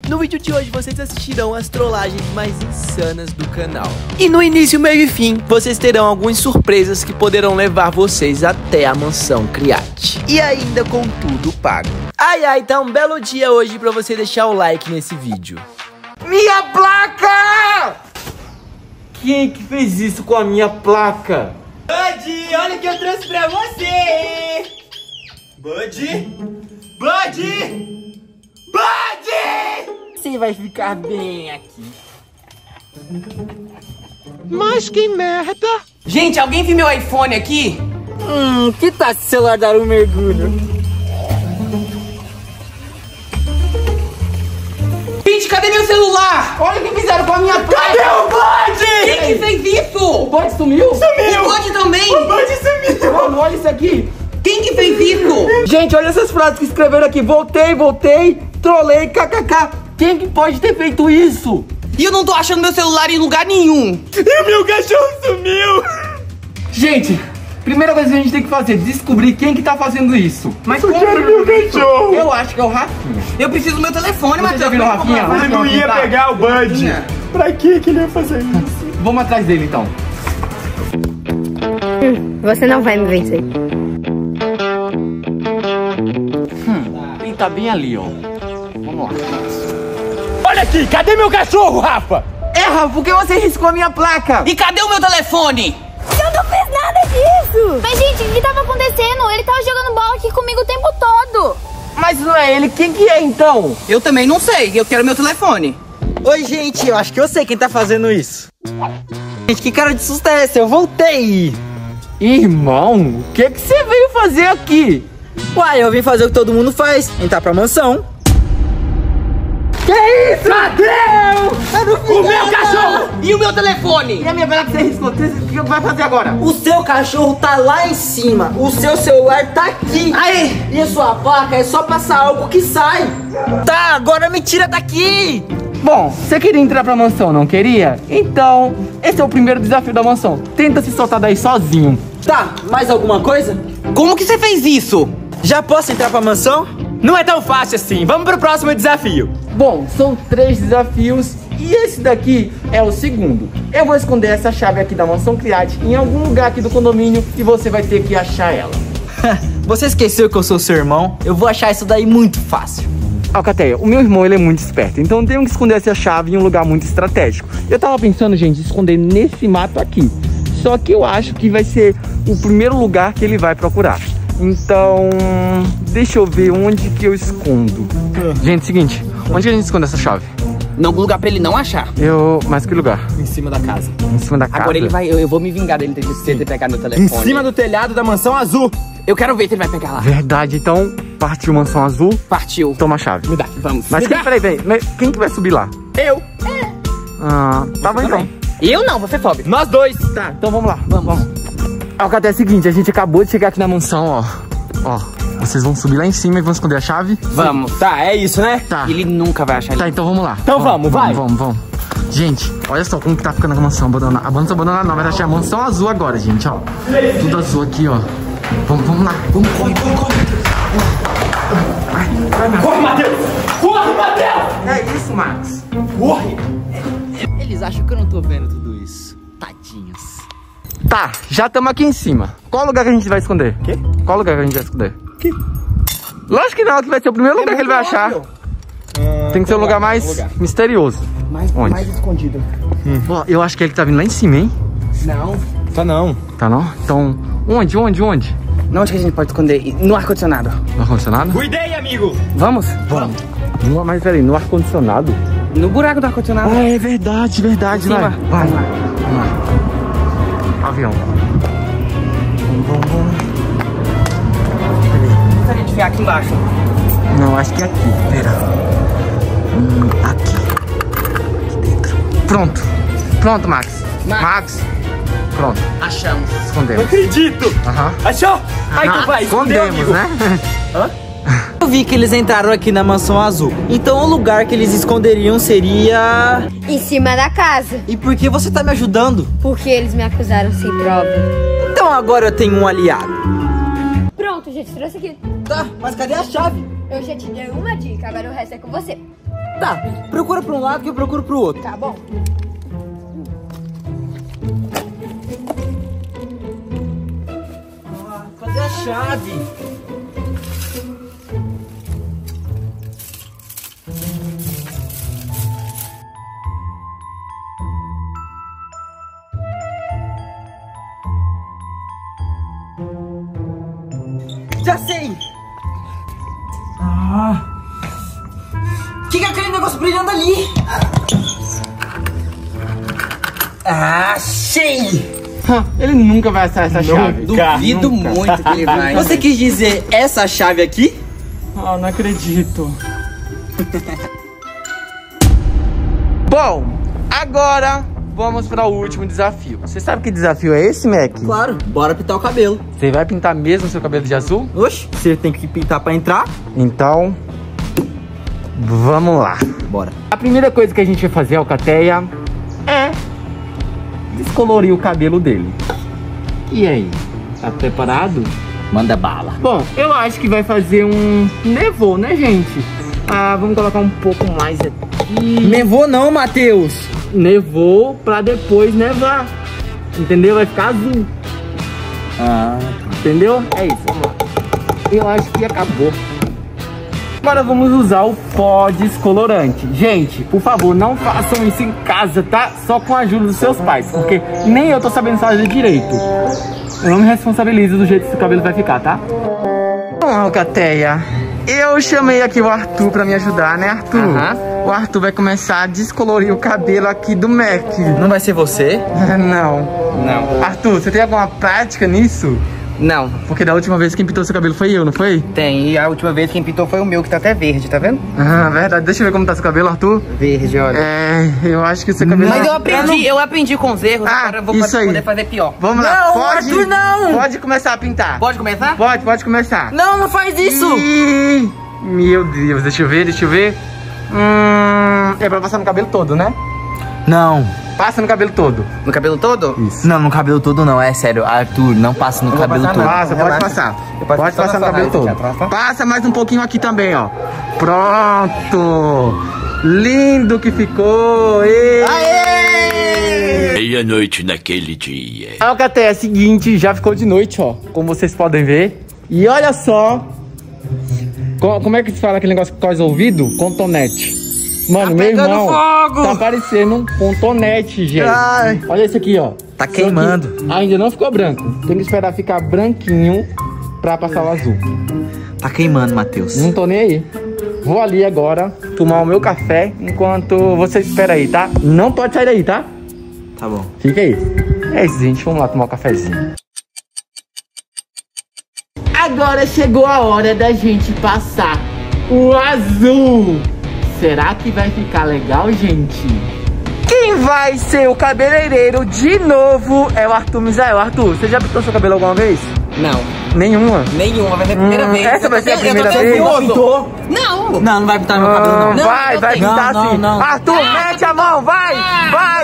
No vídeo de hoje vocês assistirão as trollagens mais insanas do canal. E no início, meio e fim, vocês terão algumas surpresas que poderão levar vocês até a mansão Criate. E ainda com tudo pago. Ai, tá um belo dia hoje pra você deixar o like nesse vídeo. Minha placa! Quem que fez isso com a minha placa? Bud, olha o que eu trouxe pra você! Bud! Bud! Bud! Você vai ficar bem aqui. Mas que merda! Gente, alguém viu meu iPhone aqui? Que tal se o celular dar um mergulho? Gente, cadê meu celular? Olha o que fizeram com a minha placa! Cadê o Bud? Quem que fez isso? O Bud sumiu? Sumiu! O Bud também? O Bud sumiu! Mano, olha isso aqui! Quem que fez isso? Gente, olha essas frases que escreveram aqui. Voltei, trolei, kkk. Quem que pode ter feito isso? E eu não tô achando meu celular em lugar nenhum. E o meu cachorro sumiu! Gente, primeira coisa que a gente tem que fazer é descobrir quem que tá fazendo isso. Mas Eu quero meu cachorro! Eu acho que é o Rafinha. Eu preciso do meu telefone, Você Matheus. já viu o Rafinha? Ele não ia pegar o Bud! Pra que ele ia fazer isso? Vamos atrás dele então. Você não vai me vencer. Ele tá bem ali, ó. Vamos lá. Olha aqui, cadê meu cachorro, Rafa? Rafa, por que você riscou a minha placa? E cadê o meu telefone? Eu não fiz nada disso! Mas, gente, o que tava acontecendo? Ele tava jogando bola aqui comigo o tempo todo. Mas não é ele, quem que é então? Eu também não sei, eu quero meu telefone. Oi, gente, eu acho que eu sei quem tá fazendo isso. Gente, que cara de susto é esse? Eu voltei. Irmão, o que que você veio fazer aqui? Uai, eu vim fazer o que todo mundo faz, entrar pra mansão. Que isso? Cadê? O meu cachorro! E o meu telefone? E a minha placa que você riscou? O que vai fazer agora? O seu cachorro tá lá em cima, o seu celular tá aqui. Aí! E a sua placa é só passar algo que sai. Tá, agora me tira daqui. Bom, você queria entrar pra mansão, não queria? Então, esse é o primeiro desafio da mansão. Tenta se soltar daí sozinho. Tá, mais alguma coisa? Como que você fez isso? Já posso entrar pra mansão? Não é tão fácil assim, vamos pro próximo desafio. Bom, são 3 desafios e esse daqui é o segundo. Eu vou esconder essa chave aqui da mansão Criate em algum lugar aqui do condomínio e você vai ter que achar ela. Você esqueceu que eu sou seu irmão? Eu vou achar isso daí muito fácil. Alcateia, o meu irmão ele é muito esperto, então eu tenho que esconder essa chave em um lugar muito estratégico. Eu tava pensando, gente, esconder nesse mato aqui. Só que eu acho que vai ser o primeiro lugar que ele vai procurar. Então, deixa eu ver onde que eu escondo. Gente, seguinte, onde que a gente esconde essa chave? Em algum lugar pra ele não achar. Mas que lugar? Em cima da casa. Em cima da casa? Agora ele vai, eu vou me vingar dele ter pegado meu telefone. Em cima do telhado da mansão azul. Eu quero ver se ele vai pegar lá. Verdade, então partiu mansão azul, Partiu. toma a chave. Me dá, vamos. Mas Me dá. peraí, quem que vai subir lá? Eu. Tá bom então. Eu não, você sobe. Nós dois. Tá, então vamos lá, vamos. Alcateia, é o seguinte, a gente acabou de chegar aqui na mansão, ó. Vocês vão subir lá em cima e vão esconder a chave? Vamos. Tá, é isso, né? Tá. Ele nunca vai achar ele. Tá, então vamos lá. Então vamos, vai. Vamos. Gente, olha só como que tá ficando a mansão abandonada. A mansão abandonada não, vai achar a mansão azul agora, gente, ó. Tudo azul aqui, ó. Vamos lá. Vamos, corre. Corre, Matheus! Corre, Matheus! É isso, Max. Corre! Eles acham que eu não tô vendo tudo isso. Tadinhos. Tá, já estamos aqui em cima. Qual lugar que a gente vai esconder? Quê? Qual lugar que a gente vai esconder? Lógico que não, que vai ser o primeiro lugar que ele vai achar. Tem que ser um lugar mais misterioso. Onde? Mais escondido. Ó, eu acho que ele tá vindo lá em cima, hein? Não. Tá não. Tá não? Então, onde? Não, onde que a gente pode esconder? No ar-condicionado. No ar-condicionado? Cuidei, amigo! Vamos? Mas peraí, no ar-condicionado? No buraco do ar-condicionado. Ah, é verdade, vai. Vamos lá. Vamos lá. Avião. Vamos. Se a gente ficar aqui embaixo. Não, acho que é aqui. Pera. Aqui dentro. Pronto, Max. Pronto. Achamos. Não Escondemos. acredito! Aham. Achou? Aí tu vai, escondeu, Escondemos, amigo. né? Eu vi que eles entraram aqui na mansão azul. Então o lugar que eles esconderiam seria... Em cima da casa. E por que você tá me ajudando? Porque eles me acusaram sem prova. Então agora eu tenho um aliado. Pronto, já te trouxe aqui. Tá, mas cadê a chave? Eu já te dei uma dica, agora o resto é com você. Tá, procura pra um lado que eu procuro pro outro. Tá bom. Cadê a chave? Já sei! Que é aquele negócio brilhando ali? Achei! Ele nunca vai achar essa chave. Duvido muito que ele vai. Você quis dizer essa chave aqui? Ah, não acredito. Bom, agora vamos para o último desafio. Você sabe que desafio é esse, Mac? Claro, bora pintar o cabelo. Você vai pintar mesmo seu cabelo de azul? Oxe, você tem que pintar pra entrar? Então, vamos lá. Bora. A primeira coisa que a gente vai fazer, Alcateia, é descolorir o cabelo dele. E aí, tá preparado? Manda bala. Bom, eu acho que vai fazer um nevô, né, gente? Vamos colocar um pouco mais aqui. Nevou não, Matheus. Nevou pra depois nevar. Entendeu? Vai ficar azul. Entendeu? É isso, vamos lá. Eu acho que acabou. Agora vamos usar o pó descolorante. Gente, por favor, não façam isso em casa, tá? Só com a ajuda dos seus pais, porque nem eu tô sabendo fazer direito. Eu não me responsabilizo do jeito que o cabelo vai ficar, tá? Bom, Alcateia, eu chamei aqui o Arthur pra me ajudar, né, Arthur? O Arthur vai começar a descolorir o cabelo aqui do Mac. Não vai ser você? Não. Arthur, você tem alguma prática nisso? Não, Porque da última vez quem pintou seu cabelo foi eu, não foi? tem. E a última vez quem pintou foi o meu, que tá até verde, tá vendo? Verdade. Deixa eu ver como tá seu cabelo, Arthur. Verde, olha. Eu acho que o seu cabelo... Mas eu aprendi com os erros, agora eu vou isso aí. poder fazer pior. Vamos lá, Não, Arthur, não! Pode começar a pintar. Pode começar? Pode começar. Não, não faz isso! Ih, meu Deus, deixa eu ver. É pra passar no cabelo todo, né? Não. Passa no cabelo todo. No cabelo todo? Isso. Não, no cabelo todo não, é sério. Arthur, não passa no cabelo todo. Passa, pode passar. Pode passar no cabelo todo. Passa mais um pouquinho aqui também, ó. Pronto. Lindo que ficou. Aê! Meia-noite naquele dia. Alcateia, é o seguinte, já ficou de noite, ó. Como vocês podem ver. E olha só. Como é que se fala aquele negócio que causa ouvido? Contonete. Mano, meu irmão, tá parecendo um contonete, gente. Ai. Olha esse aqui, ó. Tá Só queimando. que ainda não ficou branco. Tem que esperar ficar branquinho pra passar o azul. Tá queimando, Matheus. Não tô nem aí. Vou ali agora tomar o meu café enquanto você espera aí, tá? Não pode sair daí, tá? Tá bom. Fica aí. É isso, gente. Vamos lá tomar um cafezinho. Agora chegou a hora da gente passar o azul. Será que vai ficar legal, gente? Quem vai ser o cabeleireiro de novo é o Arthur Misael. Arthur, você já pintou seu cabelo alguma vez? Não. Nenhuma? Nenhuma, vai ser a primeira vez. Essa vai ser a primeira vez? Pintou? Não. Não, não vai pintar meu cabelo, não. Vai pintar não, sim. não. Arthur, mete a mão, vai! Vai!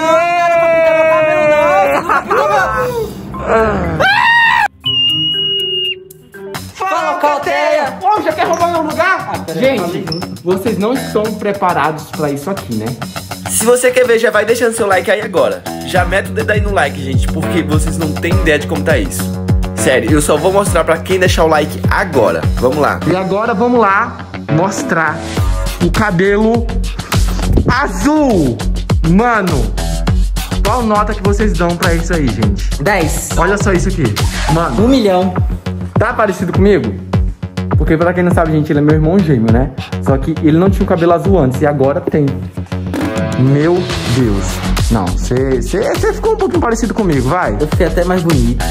Fala, Alcateia! Ô, já quer roubar meu lugar? Gente, vocês não estão preparados pra isso aqui, né? Se você quer ver, já vai deixando seu like aí agora. Já mete o dedo aí no like, gente, porque vocês não têm ideia de como tá isso. Sério, eu só vou mostrar pra quem deixar o like agora. Vamos lá. E agora vamos lá mostrar o cabelo azul. Mano, qual nota que vocês dão pra isso aí, gente? 10. Olha só isso aqui. Mano, 1 milhão. tá parecido comigo? Porque pra quem não sabe, gente, ele é meu irmão gêmeo, né? Só que ele não tinha o cabelo azul antes e agora tem. Meu Deus. Não, você ficou um pouquinho parecido comigo, vai. Eu fiquei até mais bonito.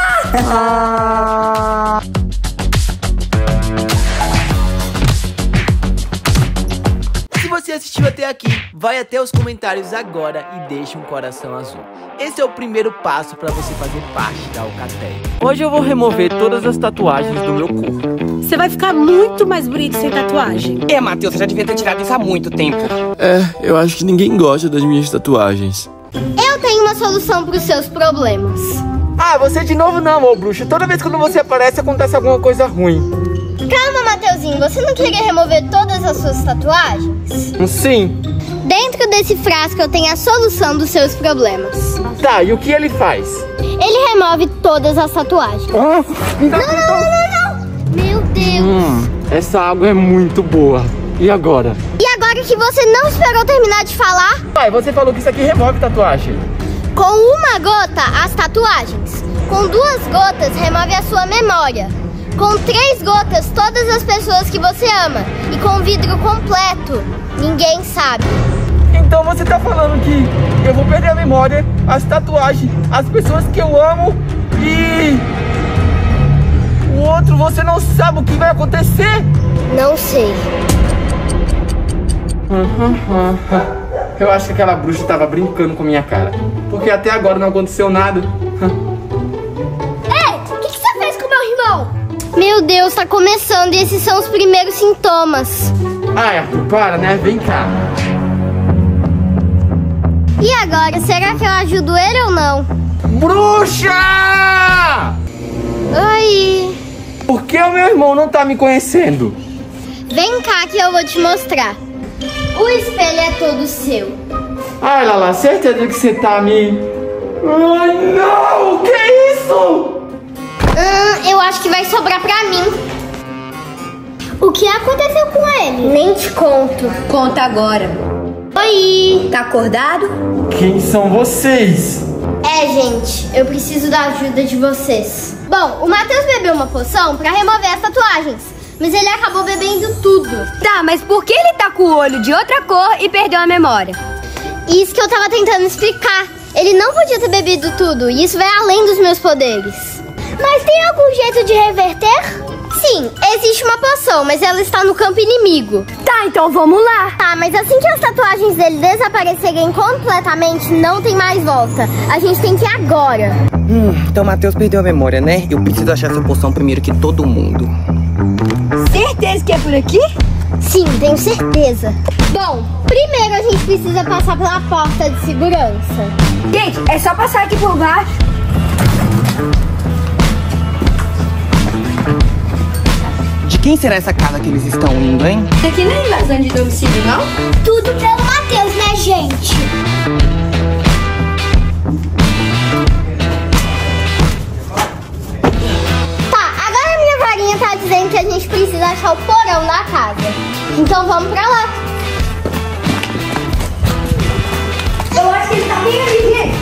Se você assistiu até aqui, vai até os comentários agora e deixa um coração azul. Esse é o primeiro passo para você fazer parte da Alcateia. Hoje eu vou remover todas as tatuagens do meu corpo. Você vai ficar muito mais bonito sem tatuagem. Matheus, você já devia ter tirado isso há muito tempo. Eu acho que ninguém gosta das minhas tatuagens. Eu tenho uma solução para os seus problemas. Ah, você de novo não, ô bruxo. Toda vez que você aparece, acontece alguma coisa ruim. Calma, Mateuzinho, você não queria remover todas as suas tatuagens? Sim. Dentro desse frasco eu tenho a solução dos seus problemas. Tá, e o que ele faz? Ele remove todas as tatuagens. Ah, Não! Meu Deus! Essa água é muito boa. E agora? E agora que você não esperou terminar de falar? Pai, você falou que isso aqui remove tatuagem. Com uma gota, as tatuagens. Com 2 gotas, remove a sua memória. Com 3 gotas, todas as pessoas que você ama. E com vidro completo, ninguém sabe. Então você tá falando que eu vou perder a memória, as tatuagens, as pessoas que eu amo e... o outro, você não sabe o que vai acontecer? Não sei. Eu acho que aquela bruxa tava brincando com minha cara. Porque até agora não aconteceu nada. Ei, o que você fez com meu irmão? Meu Deus, tá começando e esses são os primeiros sintomas. Ai, Arthur, para, né? Vem cá. E agora, será que eu ajudo ele ou não? Bruxa! Oi. Por que o meu irmão não tá me conhecendo? Vem cá que eu vou te mostrar. O espelho é todo seu. Ai, Lala, certeza que você tá me... Ai, não! Que isso? Eu acho que vai sobrar pra mim. O que aconteceu com ele? Nem te conto. Conta agora. Oi. Tá acordado? Quem são vocês? Gente, eu preciso da ajuda de vocês. Bom, o Matheus bebeu uma poção pra remover as tatuagens, mas ele acabou bebendo tudo. Tá, mas por que ele tá com o olho de outra cor e perdeu a memória? Isso que eu tava tentando explicar. Ele não podia ter bebido tudo, e isso vai além dos meus poderes. Mas tem algum jeito de reverter? Sim, existe uma poção, mas ela está no campo inimigo. Tá, então vamos lá. Tá, mas assim que as tatuagens dele desaparecerem completamente, não tem mais volta. A gente tem que ir agora. Então o Matheus perdeu a memória, né? Eu preciso achar essa poção primeiro que todo mundo. Certeza que é por aqui? Sim, tenho certeza. Bom, primeiro a gente precisa passar pela porta de segurança. Gente, é só passar aqui por baixo. De quem será essa casa que eles estão indo, hein? Isso aqui não é invasão de domicílio, não? Tudo pelo Matheus, né, gente? Tá, agora a minha varinha tá dizendo que a gente precisa achar o porão da casa. Então vamos pra lá. Eu acho que ele tá bem ali.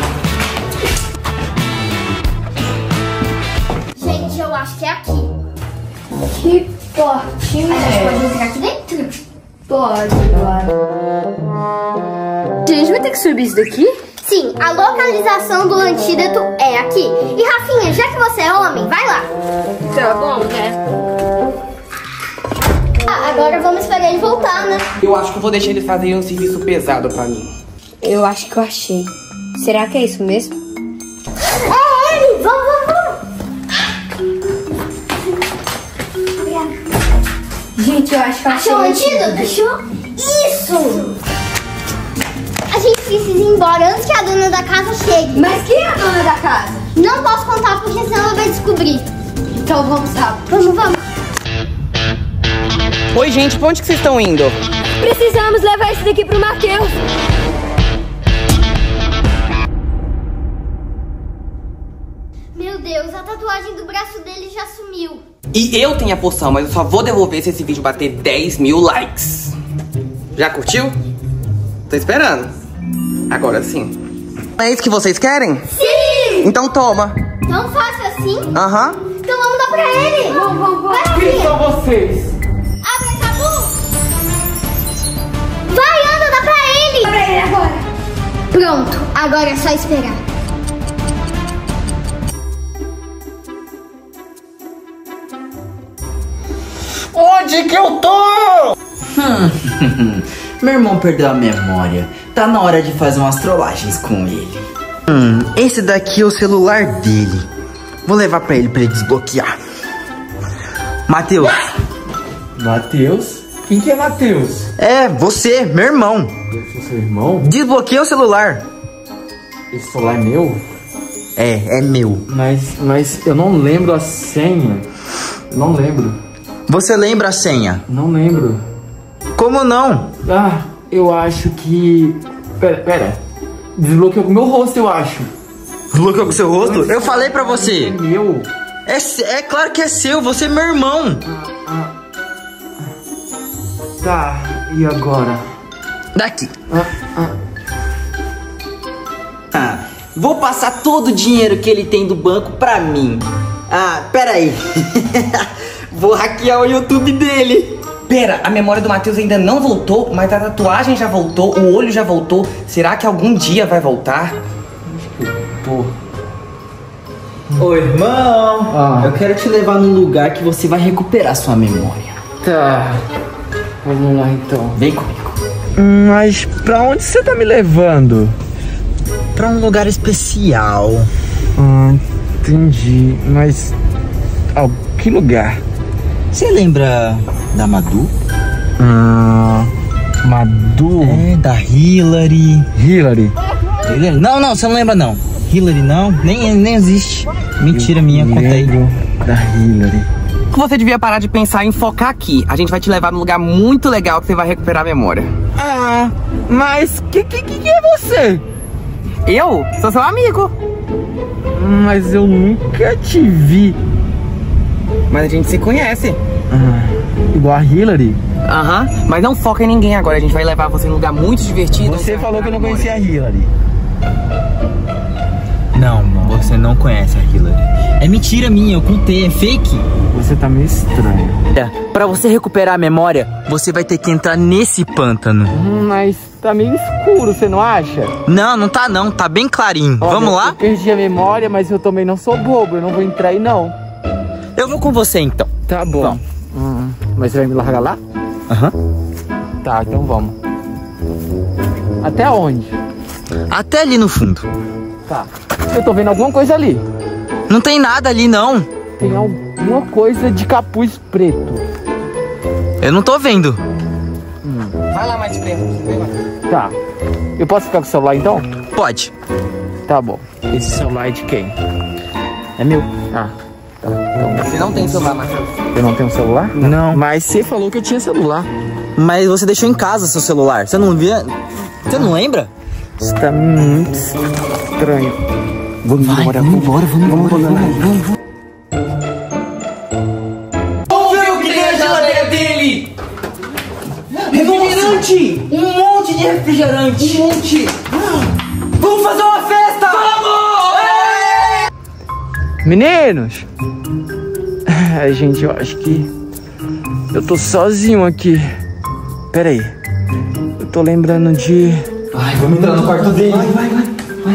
Gente, eu acho que é aqui. Que forte. A gente pode entrar aqui dentro? Pode, claro. A gente vai ter que subir isso daqui? Sim, a localização do antídoto é aqui. E Rafinha, já que você é homem, vai lá. Tá bom, né? Agora vamos esperar ele voltar, né? Eu acho que eu vou deixar eles fazerem um serviço pesado pra mim. Eu acho que eu achei. Será que é isso mesmo? É ele! Vamos! Gente, eu acho que eu achei. Achou o antídoto? Achou? Isso! A gente precisa ir embora antes que a dona da casa chegue. Mas quem é a dona da casa? Não posso contar porque senão ela vai descobrir. Então vamos rápido. Vamos. Oi, gente, pra onde que vocês estão indo? Precisamos levar isso daqui pro Matheus. Meu Deus, a tatuagem do braço dele já sumiu. E eu tenho a poção, mas eu só vou devolver se esse vídeo bater 10 mil likes. Já curtiu? Tô esperando. Agora sim. É isso que vocês querem? Sim! Então toma. Tão fácil assim? Aham. Então vamos dar pra ele. Vamos. Vai, Quem Rafinha. são vocês? Abre, Cabu. Vai, anda, dá pra ele. Dá pra ele agora. Pronto, agora é só esperar. Onde que eu tô? Meu irmão perdeu a memória. Tá na hora de fazer umas trollagens com ele. Esse daqui é o celular dele. Vou levar pra ele desbloquear. Matheus. Matheus? Quem que é Matheus? É, você, meu irmão. Eu sou seu irmão? Desbloqueia o celular. Esse celular é meu? É meu. Mas eu não lembro a senha. Eu não lembro. Você lembra a senha? Não lembro. Como não? Ah, eu acho que... Pera. Desbloqueou com o meu rosto, eu acho. Desbloqueou com o seu rosto? Eu falei pra você. É meu. É claro que é seu, você é meu irmão. Tá, e agora? Daqui. Vou passar todo o dinheiro que ele tem do banco pra mim. Ah, pera aí. Vou hackear o YouTube dele. Pera, a memória do Matheus ainda não voltou, mas a tatuagem já voltou, o olho já voltou. Será que algum dia vai voltar? Ô, irmão, eu quero te levar num lugar que você vai recuperar sua memória. Tá, vamos lá então. Vem comigo. Mas pra onde você tá me levando? Pra um lugar especial. Entendi, mas... que lugar? Você lembra da Madu? Madu? É, da Hillary. Hillary? Não, você não lembra não. Hillary não, nem existe. Mentira minha, conta aí. Da Hillary. Você devia parar de pensar em focar aqui. A gente vai te levar num lugar muito legal que você vai recuperar a memória. Mas que é você? Eu? Sou seu amigo. Mas eu nunca te vi. Mas a gente se conhece. Igual a Hillary? Mas não foca em ninguém agora. A gente vai levar você num lugar muito divertido. Você falou que eu não conhecia a Hillary. Não, você não conhece a Hillary. É mentira minha, eu contei, é fake. Você tá meio estranho. Pra você recuperar a memória, você vai ter que entrar nesse pântano. Mas tá meio escuro, você não acha? Não tá não, tá bem clarinho. Olha, vamos lá? Eu perdi a memória, mas eu também não sou bobo, eu não vou entrar aí não. Eu vou com você então. Tá bom. Mas você vai me largar lá? Tá, então vamos. Até onde? Até ali no fundo. Tá. Eu tô vendo alguma coisa ali. Não tem nada ali não. Tem alguma coisa de capuz preto. Eu não tô vendo. Vai lá mais perto. Tá. Eu posso ficar com o celular então? Pode. Tá bom. Esse celular é de quem? É meu. Tá. Então, Você não tem celular, Matheus. eu não tenho celular? Não. Mas você falou que eu tinha celular. Mas você deixou em casa seu celular. Você não via? Você não lembra? Isso tá muito estranho. Vamos embora. Vamos ver o que tem na geladeira dele! Refrigerante! Um monte de refrigerante! Um monte! Vamos fazer uma festa! Vamos! Meninos! Ai, gente, eu acho que eu tô sozinho aqui. Pera aí. Eu tô lembrando de... Ai, vamos entrar no quarto dele. Vai.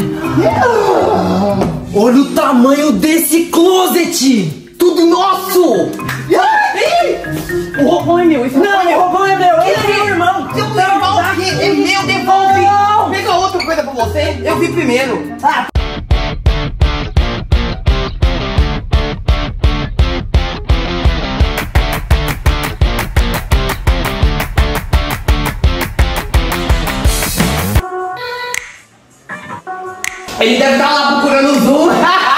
Olha o tamanho desse closet! Tudo nosso! O roupão é meu! Não, o roupão é meu! Ele é meu irmão! Seu irmão é meu, devolve! Pega outra coisa pra você, eu vi primeiro! Ele deve estar lá procurando o Zoom!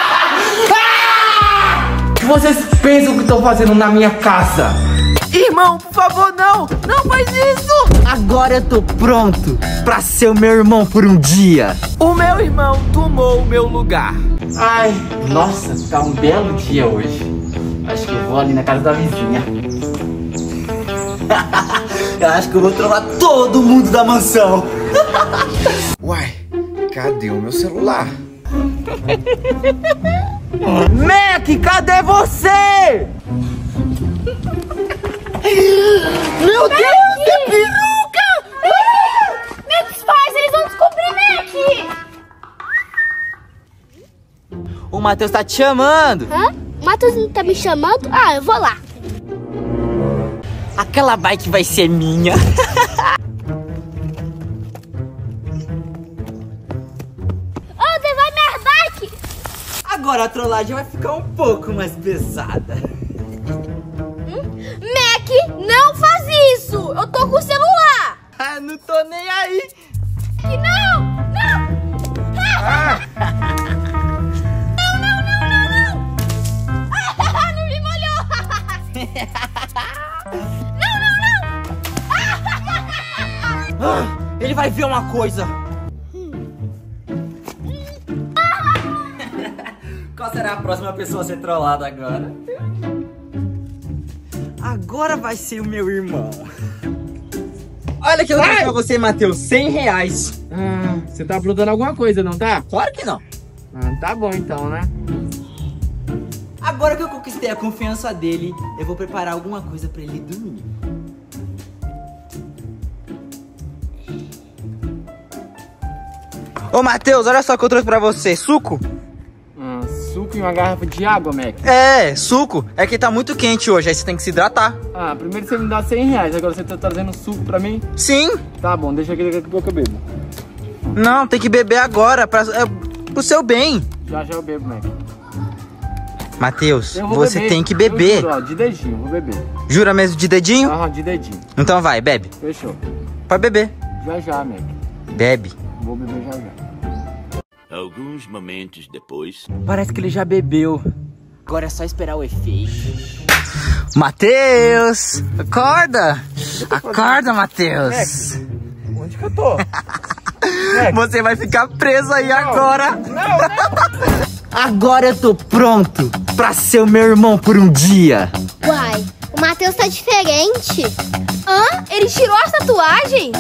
O que vocês pensam que estão fazendo na minha casa? Irmão, por favor, não! Não faz isso! Agora eu tô pronto pra ser o meu irmão por um dia. O meu irmão tomou o meu lugar. Ai, nossa, tá um belo dia hoje. Acho que eu vou ali na casa da vizinha. Eu acho que eu vou trollar todo mundo da mansão. Uai, cadê o meu celular? Mac, cadê você? Meu Deus, que peruca! Me disfarça, eles vão descobrir, Mac! O Matheus tá te chamando. Hã? O Matheus não tá me chamando? Ah, eu vou lá. Aquela bike vai ser minha. Ô, devolve minha bike! Agora a trollagem vai ficar um pouco mais pesada. Mac, não faz isso! Eu tô com o celular! Ah, não tô nem aí. Que não! Não! Não! Não me molhou! ver uma coisa. Qual será a próxima pessoa a ser trollada agora? Agora vai ser o meu irmão. Olha que eu dei pra você, Matheus, 100 reais. Você tá aprontando alguma coisa, não tá? Claro que não. Tá bom então, né? Agora que eu conquistei a confiança dele, eu vou preparar alguma coisa pra ele dormir. Ô, Matheus, olha só o que eu trouxe pra você. Suco? Suco e uma garrafa de água, Mac. É, suco. É que tá muito quente hoje, aí você tem que se hidratar. Primeiro você me dá 100 reais, agora você tá trazendo suco pra mim? Sim. Tá bom, deixa aqui, daqui a pouco eu bebo. Não, tem que beber agora, pro seu bem. Já eu bebo, Mac. Matheus, você tem que beber. Eu juro, ó, de dedinho, vou beber. Jura mesmo de dedinho? Aham, de dedinho. Então vai, bebe. Fechou. Pode beber. Já, Mac. Bebe. Vou beber já. Alguns momentos depois... Parece que ele já bebeu. Agora é só esperar o efeito. Matheus! Acorda! Acorda, Matheus! Onde que eu tô? Você vai ficar preso aí agora! Não. Agora eu tô pronto pra ser o meu irmão por um dia! Uai, o Matheus tá diferente. Hã? Ele tirou as tatuagens?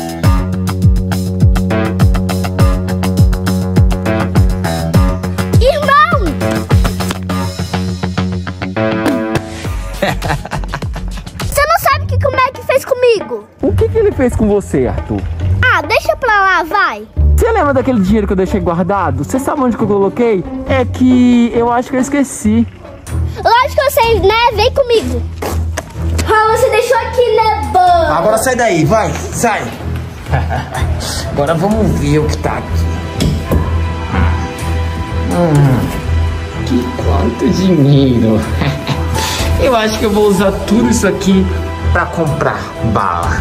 Você não sabe o que o Mac fez comigo? O que ele fez com você, Arthur? Deixa pra lá, vai. Você lembra daquele dinheiro que eu deixei guardado? Você sabe onde que eu coloquei? É que eu acho que eu esqueci. Lógico que eu sei, né? Vem comigo. Você deixou aqui, né, Bam? Agora sai daí, vai, sai. Agora vamos ver o que tá aqui. Que quanto dinheiro. Eu acho que eu vou usar tudo isso aqui pra comprar bala.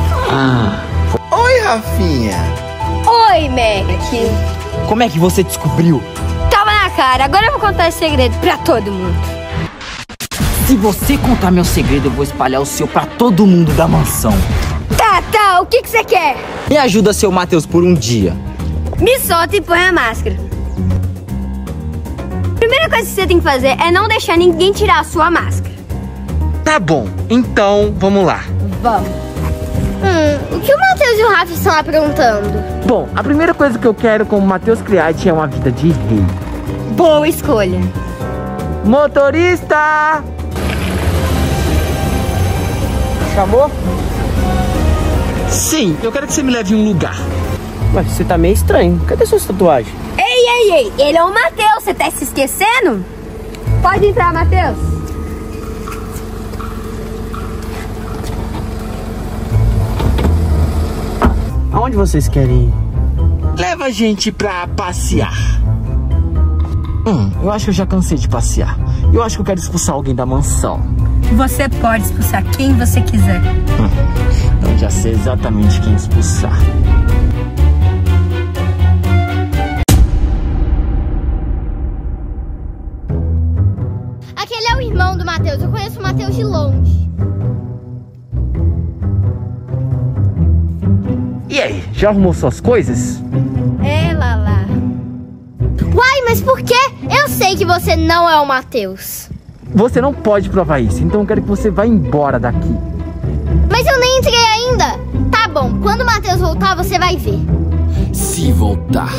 Oi, Rafinha. Oi, Mac. Como é que você descobriu? Tava na cara, agora eu vou contar esse segredo pra todo mundo. Se você contar meu segredo, eu vou espalhar o seu pra todo mundo da mansão. Tá, o que você quer? Me ajuda, seu Matheus, por um dia. Me solta e põe a máscara. A primeira coisa que você tem que fazer é não deixar ninguém tirar a sua máscara. Tá bom, então vamos lá. Vamos. O que o Matheus e o Rafa estão aprontando? Bom, a primeira coisa que eu quero com o Matheus Criati é uma vida de rei. Boa escolha. Motorista! Chamou? Sim, eu quero que você me leve em um lugar. Mas você tá meio estranho. Cadê suas tatuagens? Ei, ele é o Matheus, você tá se esquecendo? Pode entrar, Matheus. Aonde vocês querem ir? Leva a gente pra passear. Eu acho que eu já cansei de passear. Eu acho que eu quero expulsar alguém da mansão. Você pode expulsar quem você quiser. Eu já sei exatamente quem expulsar. Aquele é o irmão do Matheus. Eu conheço o Matheus de longe. E aí, já arrumou suas coisas? É, Lala. Uai, mas por quê? Eu sei que você não é o Matheus. Você não pode provar isso, então eu quero que você vá embora daqui. Mas eu nem entrei ainda. Tá bom, quando o Matheus voltar, você vai ver. Se voltar.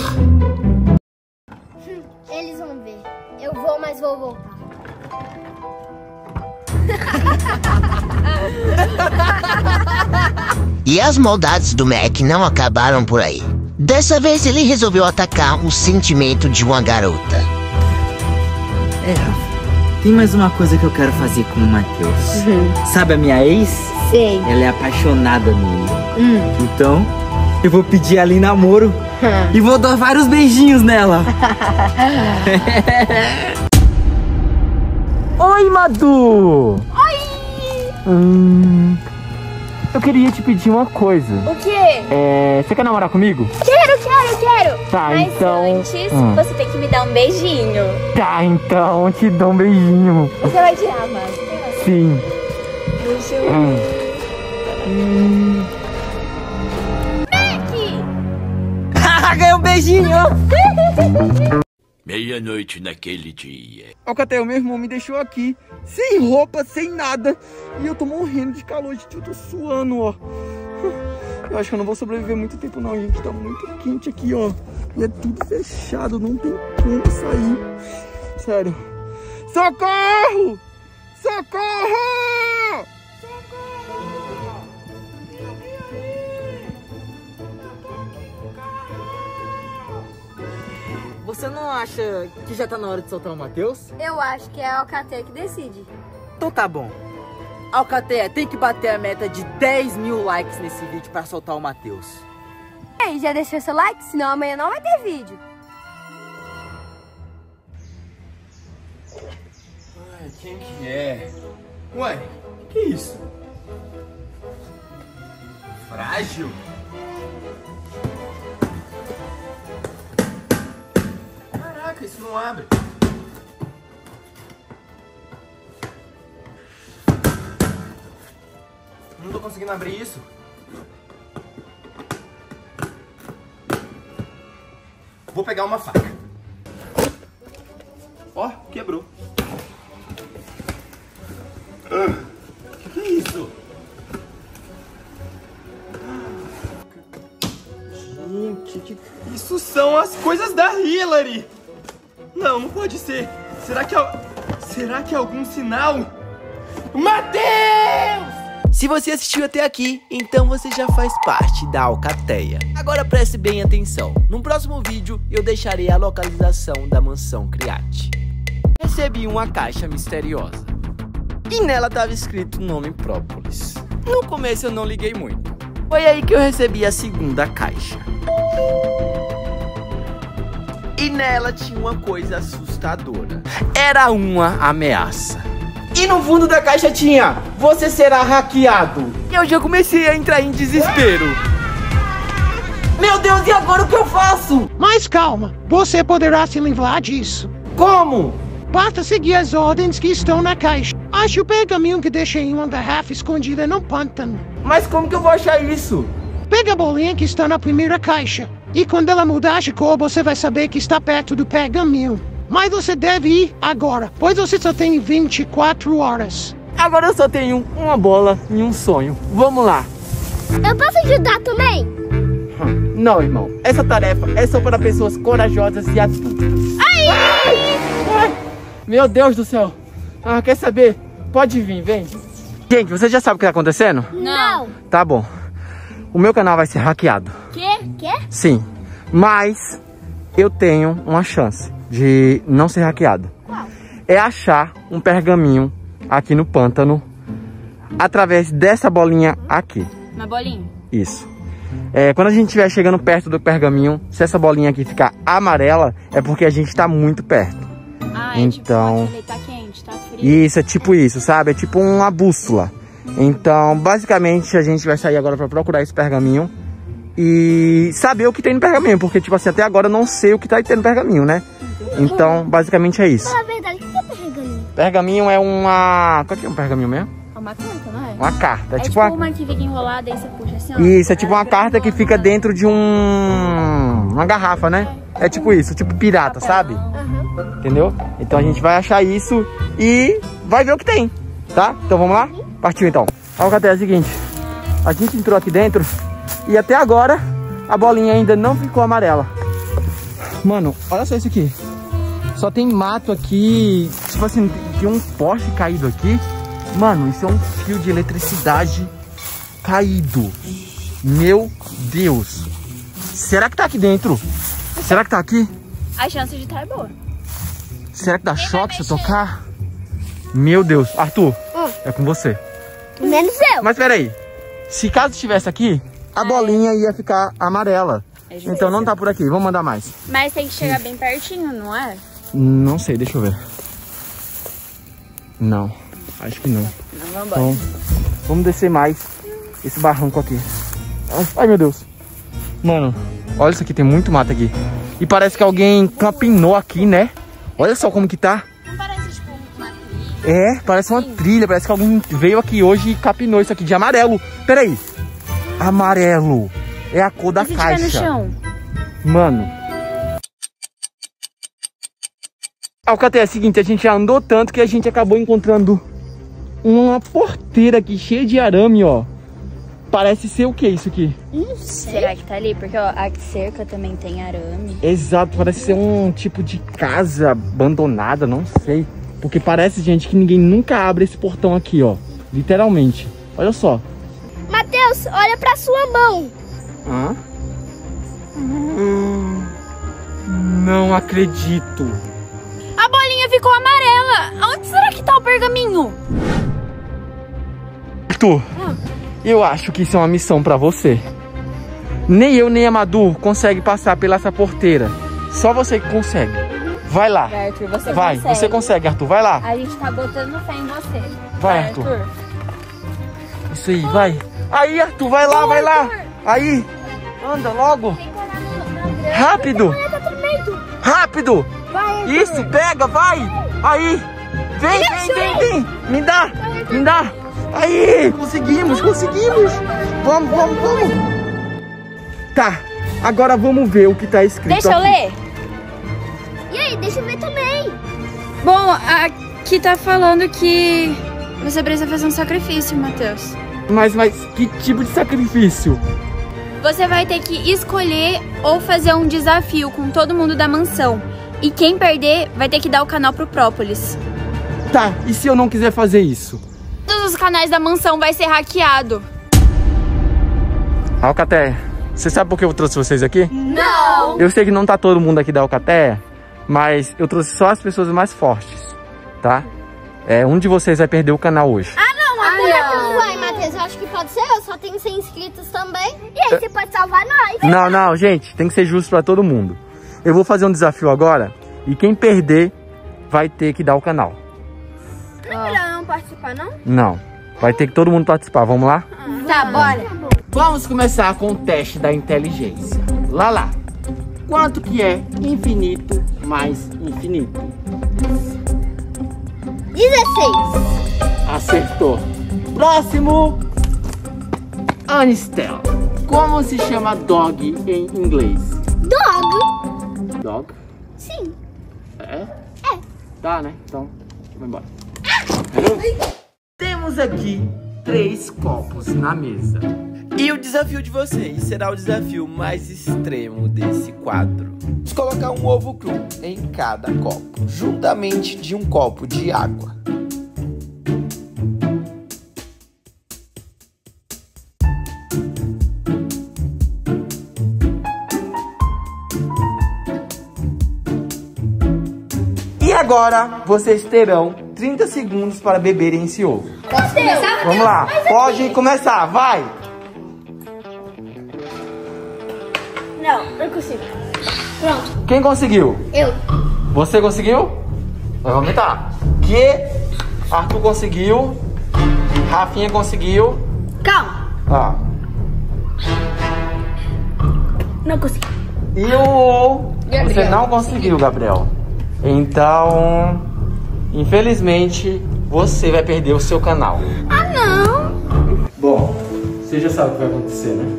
Eles vão ver. Eu vou, mas vou voltar. E as maldades do Mac não acabaram por aí. Dessa vez ele resolveu atacar o sentimento de uma garota. Tem mais uma coisa que eu quero fazer com o Matheus. Sabe a minha ex? Sei. Ela é apaixonada nele. Então, eu vou pedir ela em namoro e vou dar vários beijinhos nela. Oi, Madu! Oi! Eu queria te pedir uma coisa. O quê? Você quer namorar comigo? Quero! Tá, Mas então... antes, você tem que me dar um beijinho. Tá, então eu te dou um beijinho. Você vai tirar a máscara? Sim. Deixa eu... Ah, ganhei um beijinho. Meia-noite naquele dia. Alcatel, meu irmão me deixou aqui, sem roupa, sem nada. E eu tô morrendo de calor, gente. Eu tô suando, ó. Eu acho que eu não vou sobreviver muito tempo não, gente. Tá muito quente aqui, ó. E é tudo fechado, não tem como sair. Sério. Socorro! Socorro! Você não acha que já tá na hora de soltar o Matheus? Eu acho que é a Alcateia que decide. Então tá bom. Alcateia tem que bater a meta de 10 mil likes nesse vídeo pra soltar o Matheus. E aí, já deixou seu like? Senão amanhã não vai ter vídeo. Ai, quem que é? Ué, que isso? Frágil? Caraca, isso não abre. Não tô conseguindo abrir isso. Vou pegar uma faca. Ó, quebrou. Que é isso? Gente, isso são as coisas da Hillary. Não, não pode ser. Será que é algum sinal? Matheus! Se você assistiu até aqui, então você já faz parte da Alcateia. Agora preste bem atenção. No próximo vídeo eu deixarei a localização da mansão Criate. Recebi uma caixa misteriosa e nela estava escrito o nome Própolis. No começo eu não liguei muito. Foi aí que eu recebi a segunda caixa. E nela tinha uma coisa assustadora. Era uma ameaça. E no fundo da caixa tinha: você será hackeado. E eu já comecei a entrar em desespero. Meu Deus, e agora o que eu faço? Mas calma, você poderá se livrar disso. Como? Basta seguir as ordens que estão na caixa. Ache o pergaminho que deixei em uma garrafa escondida no pântano. Mas como que eu vou achar isso? Pega a bolinha que está na primeira caixa. E quando ela mudar de cor, você vai saber que está perto do pergaminho. Mas você deve ir agora, pois você só tem 24 horas. Agora eu só tenho uma bola e um sonho. Vamos lá. Eu posso ajudar também? Não, irmão. Essa tarefa é só para pessoas corajosas e adultas. Ai! Meu Deus do céu. Ah, quer saber? Pode vir, vem. Gente, você já sabe o que tá acontecendo? Não. Tá bom. O meu canal vai ser hackeado. Quê? Sim. Mas eu tenho uma chance de não ser hackeado. Qual? É achar um pergaminho aqui no pântano através dessa bolinha aqui. Uma bolinha? Isso. Quando a gente estiver chegando perto do pergaminho, se essa bolinha aqui ficar amarela, é porque a gente tá muito perto. Ah, então, tipo, ele tá quente, tá frio. Isso, é tipo isso, sabe? É tipo uma bússola. Então, basicamente, a gente vai sair agora pra procurar esse pergaminho e saber o que tem no pergaminho, porque, tipo assim, até agora eu não sei o que tá aí no pergaminho, né? Então, basicamente é isso. Na verdade, o que é pergaminho? Pergaminho é uma... Qual que é um pergaminho mesmo? É uma carta, não é? Uma carta. É tipo uma que fica enrolada e você puxa assim, ó. Isso, é tipo uma carta que fica dentro de uma garrafa, né? É tipo isso, tipo pirata, sabe? Entendeu? Então a gente vai achar isso e vai ver o que tem, tá? Então vamos lá? Partiu então. Alcateia, é o seguinte, a gente entrou aqui dentro e até agora a bolinha ainda não ficou amarela. Mano, olha só isso aqui. Só tem mato aqui, tipo assim, tem um poste caído aqui. Mano, isso é um fio de eletricidade caído. Meu Deus. Será que tá aqui dentro? Será que tá aqui? A chance de estar é boa. Será que dá choque se eu tocar? Meu Deus. Arthur, é com você. Menos eu. Mas peraí. Se caso estivesse aqui, a bolinha ia ficar amarela. Então não tá por aqui. Vamos mandar mais. Mas tem que chegar bem pertinho, não é? Não sei, deixa eu ver. Não, acho que não. Não, vambora. Então, vamos descer mais esse barranco aqui. Ai, meu Deus. Mano, olha isso aqui, tem muito mato aqui. E parece que alguém campinou aqui, né? Olha só como que tá. Não parece tipo uma trilha? Parece uma trilha. Parece que alguém veio aqui hoje e capinou isso aqui de amarelo. Peraí. Amarelo. É a cor da caixa. Se tiver no chão? Mano. Alcatel, é o seguinte, a gente já andou tanto que a gente acabou encontrando uma porteira aqui cheia de arame, ó. Parece ser o que isso aqui? Não sei. Será que tá ali? Porque ó, a cerca também tem arame. Exato, parece ser um tipo de casa abandonada, não sei. Porque parece, gente, que ninguém nunca abre esse portão aqui, ó. Literalmente. Olha só. Matheus, olha pra sua mão. Hã? Não acredito. A bolinha ficou amarela. Onde será que tá o pergaminho? Arthur, eu acho que isso é uma missão pra você. Nem eu, nem a Madu consegue passar pela essa porteira. Só você que consegue. Vai lá. Vai, Arthur, você vai, consegue. você consegue, Arthur. Vai lá. A gente tá botando fé em você. Vai, Arthur. Isso aí, vai. Aí, Arthur, vai lá, vai lá. Aí, anda logo. Rápido. Rápido. Isso, pega, vai. Aí. Vem. Me dá. Aí, conseguimos. Vamos. Tá, agora vamos ver o que tá escrito Deixa eu aqui. ler. E aí, deixa eu ver também. Bom, aqui tá falando que você precisa fazer um sacrifício, Matheus. Mas que tipo de sacrifício? Você vai ter que escolher ou fazer um desafio com todo mundo da mansão. E quem perder vai ter que dar o canal pro Própolis. Tá, e se eu não quiser fazer isso? Todos os canais da mansão vai ser hackeado. Alcatel, você sabe por que eu trouxe vocês aqui? Não! Eu sei que não tá todo mundo aqui da Alcatel, mas eu trouxe só as pessoas mais fortes, tá? Um de vocês vai perder o canal hoje. Uai, Matheus, eu acho que pode ser eu. Só tenho 100 inscritos também. E aí, você pode salvar nós. Não, gente, tem que ser justo pra todo mundo. Eu vou fazer um desafio agora e quem perder vai ter que dar o canal. Não é melhor não participar, não? Não, vai ter que todo mundo participar, vamos lá? Tá, bora. Vamos começar com o teste da inteligência. Lala, quanto que é infinito mais infinito? 16. Acertou. Próximo. Anistel, como se chama dog em inglês? Dog? Dog? Sim. É? Tá, né? Então, vamos embora. Temos aqui 3 copos na mesa. E o desafio de vocês será o desafio mais extremo desse quadro. Vamos colocar um ovo cru em cada copo, juntamente de um copo de água. E agora, vocês terão 30 segundos para beberem esse ovo. Vamos lá, pode começar, vai! Não, eu consigo. Pronto. Quem conseguiu? Eu. Você conseguiu? Vai aumentar. Que Arthur conseguiu. Rafinha conseguiu. Calma. Não consegui. E você não conseguiu, Gabriel. Então, infelizmente, você vai perder o seu canal. Ah, não. Bom, você já sabe o que vai acontecer, né?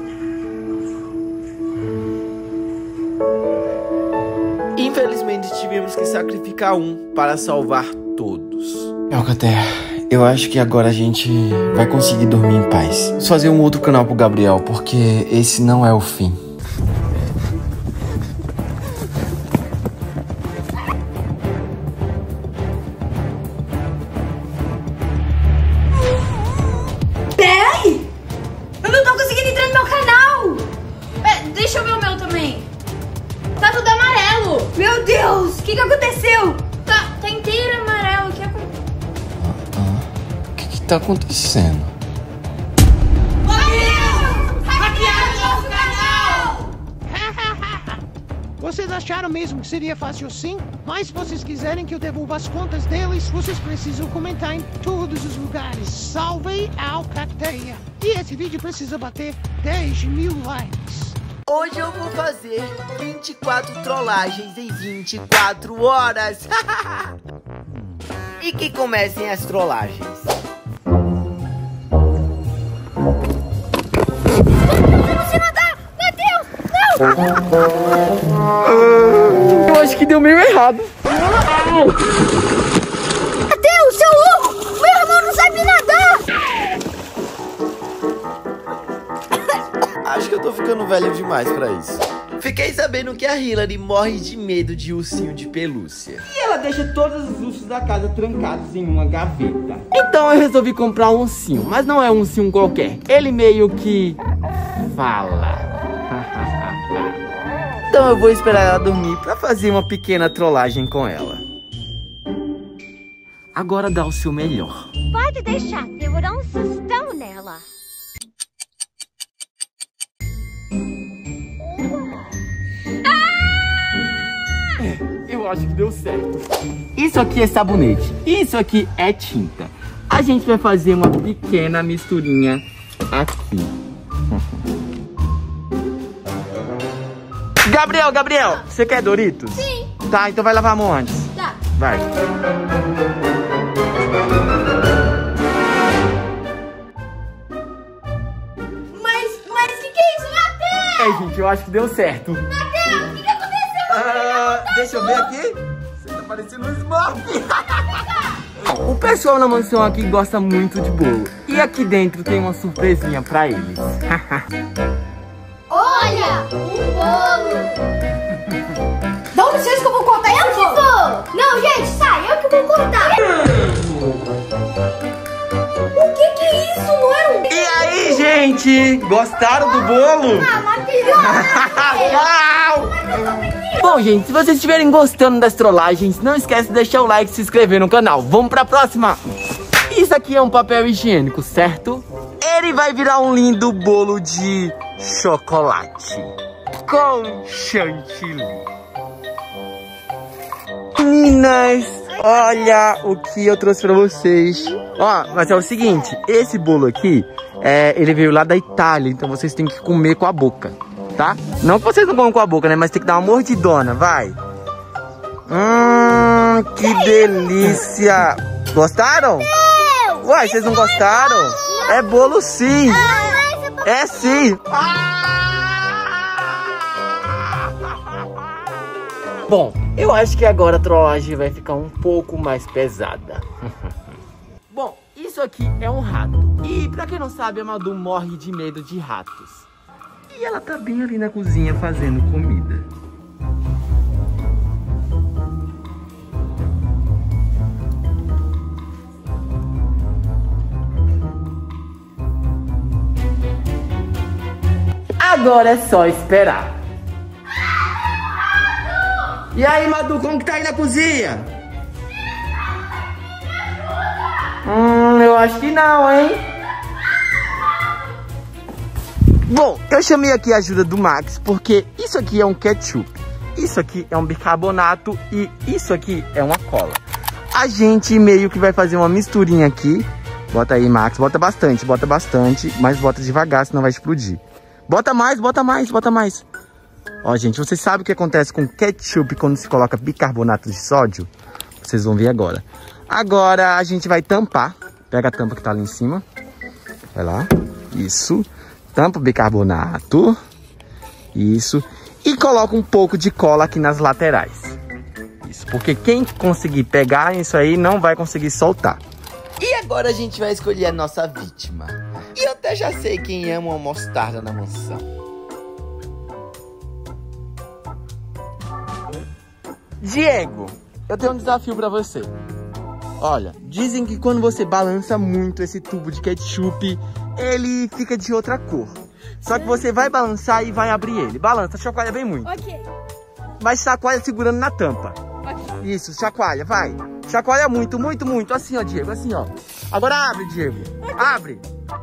Infelizmente tivemos que sacrificar um para salvar todos. Alcatel, eu acho que agora a gente vai conseguir dormir em paz. Vamos fazer um outro canal pro Gabriel, porque esse não é o fim. Peraí! Eu não tô conseguindo entrar no meu canal! Deixa eu ver o meu também. Tá tudo amarelo. Meu Deus, o que aconteceu? Tá inteiro amarelo. O que aconteceu? O que tá acontecendo? Hackearam nosso canal! Vocês acharam mesmo que seria fácil assim? Mas se vocês quiserem que eu devolva as contas deles, vocês precisam comentar em todos os lugares. Salve Alcatel! E esse vídeo precisa bater 10.000 likes. Hoje eu vou fazer 24 trollagens em 24 horas. E que comecem as trollagens. Vamos se matar! Matheus! Não! Eu acho que deu meio errado. Deus, seu louco! Meu irmão não sabe nadar! Acho que eu tô ficando velho demais pra isso. Fiquei sabendo que a Hillary morre de medo de ursinho de pelúcia. E ela deixa todos os ursos da casa trancados em uma gaveta. Então eu resolvi comprar um ursinho, mas não é um ursinho qualquer. Ele meio que fala. Então eu vou esperar ela dormir pra fazer uma pequena trollagem com ela. Agora dá o seu melhor. Pode deixar, eu vou dar um sustão nela. Eu acho que deu certo. Isso aqui é sabonete, isso aqui é tinta. A gente vai fazer uma pequena misturinha aqui. Gabriel, você quer Doritos? Sim. Tá, então vai lavar a mão antes. Tá. Vai. Mas o que é isso, Matheus? Gente, eu acho que deu certo. Matheus, o que aconteceu? Deixa eu ver aqui. Você tá parecendo um Smurf. O pessoal na mansão aqui gosta muito de bolo. E aqui dentro tem uma surpresinha pra eles. Olha, um bolo. Dá um licença que eu vou cortar esse bolo. Não, gente, sai, eu que vou cortar. O que é isso? Não era um... E aí, gente? Gostaram do bolo? Tchau! Bom, gente, se vocês estiverem gostando das trollagens, não esquece de deixar o like e se inscrever no canal. Vamos pra próxima. Isso aqui é um papel higiênico, certo? Ele vai virar um lindo bolo de chocolate com chantilly. Meninas, olha o que eu trouxe pra vocês. Ó, mas é o seguinte, esse bolo aqui, ele veio lá da Itália, então vocês têm que comer com a boca, tá? Não que vocês não comam com a boca, né? Mas tem que dar uma mordidona, vai. Que delícia. Gostaram? Uai, vocês não gostaram? É bolo sim. É sim. Bom, eu acho que agora a trollagem vai ficar um pouco mais pesada. Bom, isso aqui é um rato. E pra quem não sabe, a Madu morre de medo de ratos. E ela tá bem ali na cozinha fazendo comida. Agora é só esperar. E aí, Madu, como que tá aí na cozinha? Eu acho que não, hein? Bom, eu chamei aqui a ajuda do Max porque isso aqui é um ketchup, isso aqui é um bicarbonato e isso aqui é uma cola. A gente meio que vai fazer uma misturinha aqui. Bota aí, Max, bota bastante, mas bota devagar, senão vai explodir. Bota mais, bota mais, bota mais. Ó, gente, vocês sabem o que acontece com ketchup quando se coloca bicarbonato de sódio? Vocês vão ver agora. Agora a gente vai tampar. Pega a tampa que tá ali em cima. Vai lá. Isso. Tampa o bicarbonato. Isso. E coloca um pouco de cola aqui nas laterais. Isso. Porque quem conseguir pegar isso aí não vai conseguir soltar. E agora a gente vai escolher a nossa vítima. E eu até já sei quem ama uma mostarda na mansão. Diego, eu tenho um desafio pra você. Olha, dizem que quando você balança muito esse tubo de ketchup, ele fica de outra cor. Só que você vai balançar e vai abrir ele. Balança, chacoalha bem muito. Ok. Mas chacoalha segurando na tampa. Ok. Isso, chacoalha, vai. Chacoalha muito, muito, muito. Assim, ó, Diego, assim, ó. Agora abre, Diego. Abre.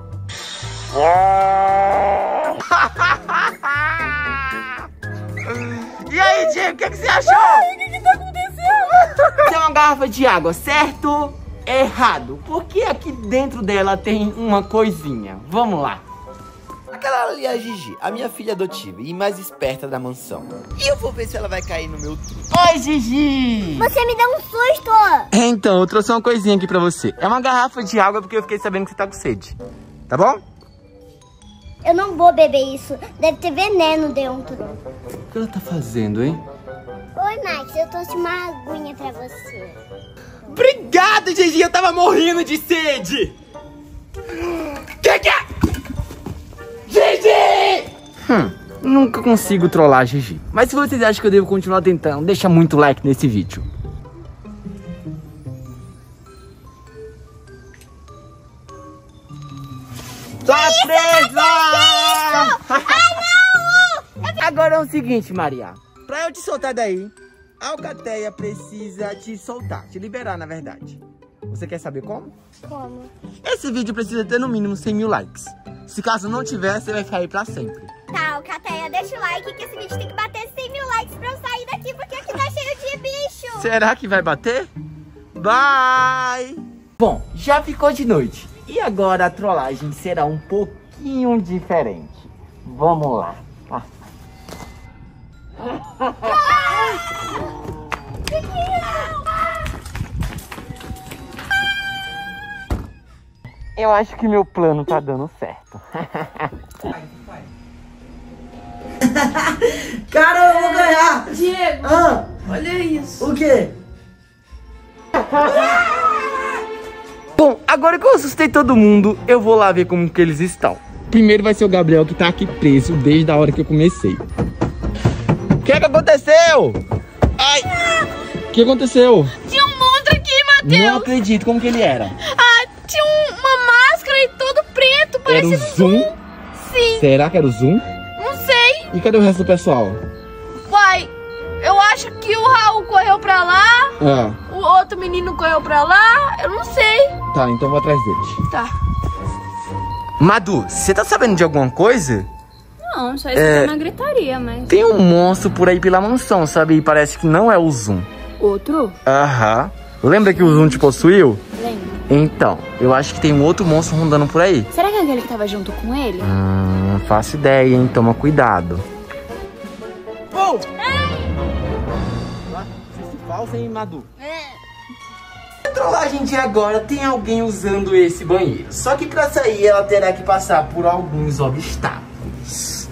E aí, Diego, o que você achou? Ai, o que tá acontecendo? Tem uma garrafa de água, certo? Errado. Porque aqui dentro dela tem uma coisinha. Vamos lá. Aquela ali é a Gigi, a minha filha adotiva e mais esperta da mansão. E eu vou ver se ela vai cair no meu truque. Oi, Gigi! Você me deu um susto! Então, eu trouxe uma coisinha aqui pra você. É uma garrafa de água porque eu fiquei sabendo que você tá com sede. Tá bom? Eu não vou beber isso. Deve ter veneno dentro. O que ela tá fazendo, hein? Oi, Max. Eu trouxe uma aguinha pra você. Obrigado, Gigi. Eu tava morrendo de sede. Que é? Gigi! Nunca consigo trollar a Gigi. Mas se vocês acham que eu devo continuar tentando, deixa muito like nesse vídeo. Tá presa! Ai, não! Agora é o seguinte, Maria. Pra eu te soltar daí, a Alcateia precisa te soltar, te liberar, na verdade. Você quer saber como? Como? Esse vídeo precisa ter no mínimo 100 mil likes. Se caso não tiver, você vai ficar aí pra sempre. Tá, Alcateia, deixa o like que esse vídeo tem que bater 100 mil likes pra eu sair daqui, porque aqui tá cheio de bicho. Será que vai bater? Bye! Bom, já ficou de noite. E agora a trollagem será um pouquinho diferente. Vamos lá. Eu acho que meu plano tá dando certo. Cara, eu vou ganhar! Diego, olha isso. O quê? Bom, agora que eu assustei todo mundo, eu vou lá ver como que eles estão. Primeiro vai ser o Gabriel, que tá aqui preso desde a hora que eu comecei. O que aconteceu? Ai! O que aconteceu? Tinha um monstro aqui, Matheus. Não acredito, como que ele era? Tinha uma máscara e todo preto, Era o parecendo Zoom? Sim. Será que era o Zoom? Não sei. E cadê o resto do pessoal? Uai, eu acho que o Raul correu pra lá, o outro menino correu pra lá, eu não sei. Tá, então eu vou atrás deles. Tá. Madu, você tá sabendo de alguma coisa? Não, só escutei uma gritaria, mas... Tem um monstro por aí pela mansão, sabe? E parece que não é o Zoom. Outro? Aham. Lembra que o Zoom te possuiu? Lembro. Então, eu acho que tem um outro monstro rondando por aí. Será que é aquele que tava junto com ele? Não faço ideia, hein? Toma cuidado. Oh! Você se falsa, hein, Madu? A trollagem de agora tem alguém usando esse banheiro. Só que pra sair ela terá que passar por alguns obstáculos.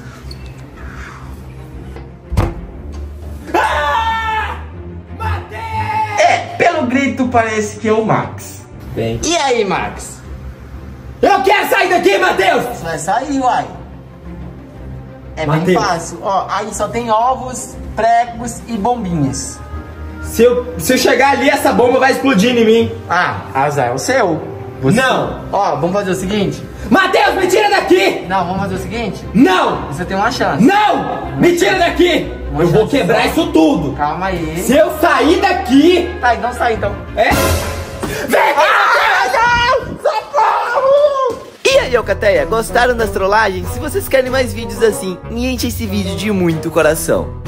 Pelo grito parece que é o Max. Bem. E aí, Max? Eu quero sair daqui, Matheus! Você vai sair, uai. É bem fácil. Ó, aí só tem ovos, pregos e bombinhas. Se eu chegar ali, essa bomba vai explodir em mim. Azar é o seu. Não! Ó, vamos fazer o seguinte. Matheus, me tira daqui! Não, vamos fazer o seguinte. Não! Você tem uma chance. Não! Me tira daqui! Eu vou quebrar isso tudo! Calma aí. Se eu sair daqui... Tá, então sai então. É? Vem aqui, socorro! E aí, Alcateia, gostaram das trollagens? Se vocês querem mais vídeos assim, me enche esse vídeo de muito coração.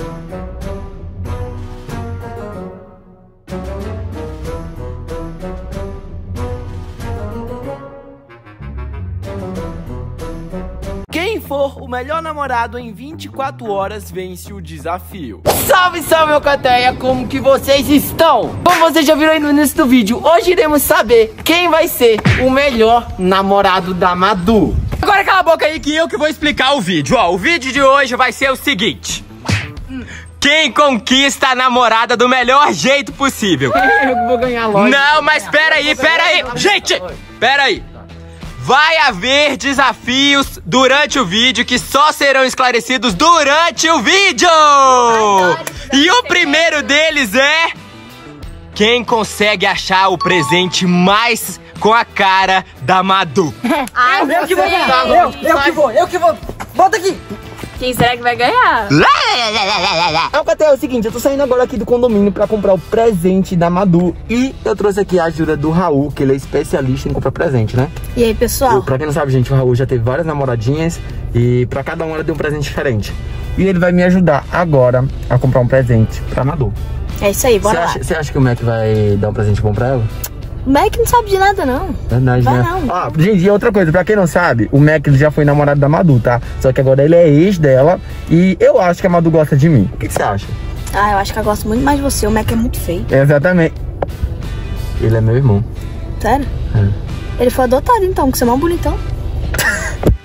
Quem for o melhor namorado em 24 horas vence o desafio. Salve, salve, Alcateia! Como que vocês estão? Como vocês já viram aí no início do vídeo, hoje iremos saber quem vai ser o melhor namorado da Madu. Agora cala a boca aí que eu que vou explicar o vídeo. Ó, o vídeo de hoje vai ser o seguinte. Quem conquista a namorada do melhor jeito possível? Eu vou ganhar logo. Não, mas peraí. Gente, peraí. Vai haver desafios durante o vídeo que só serão esclarecidos durante o vídeo! E o primeiro deles é... quem consegue achar o presente mais com a cara da Madu? Eu que vou ganhar! Eu que vou! Bota aqui! Quem será que vai ganhar? Alcateia, é o seguinte, eu tô saindo agora aqui do condomínio pra comprar o presente da Madu. E eu trouxe aqui a ajuda do Raul, que ele é especialista em comprar presente, né? E aí, pessoal? Pra quem não sabe, gente, o Raul já teve várias namoradinhas e pra cada uma ela deu um presente diferente. E ele vai me ajudar agora a comprar um presente pra Madu. É isso aí, bora lá. Você acha que o Mac vai dar um presente bom pra ela? O Mac não sabe de nada, não. Verdade, vai né? Não. Ah, gente, e outra coisa, pra quem não sabe, o Mac ele já foi namorado da Madu, tá? Só que agora ele é ex dela e eu acho que a Madu gosta de mim. O que você acha? Ah, eu acho que eu gosto muito mais de você. O Mac é muito feio. Exatamente. Ele é meu irmão. Sério? É. Ele foi adotado então, porque você é mó bonitão.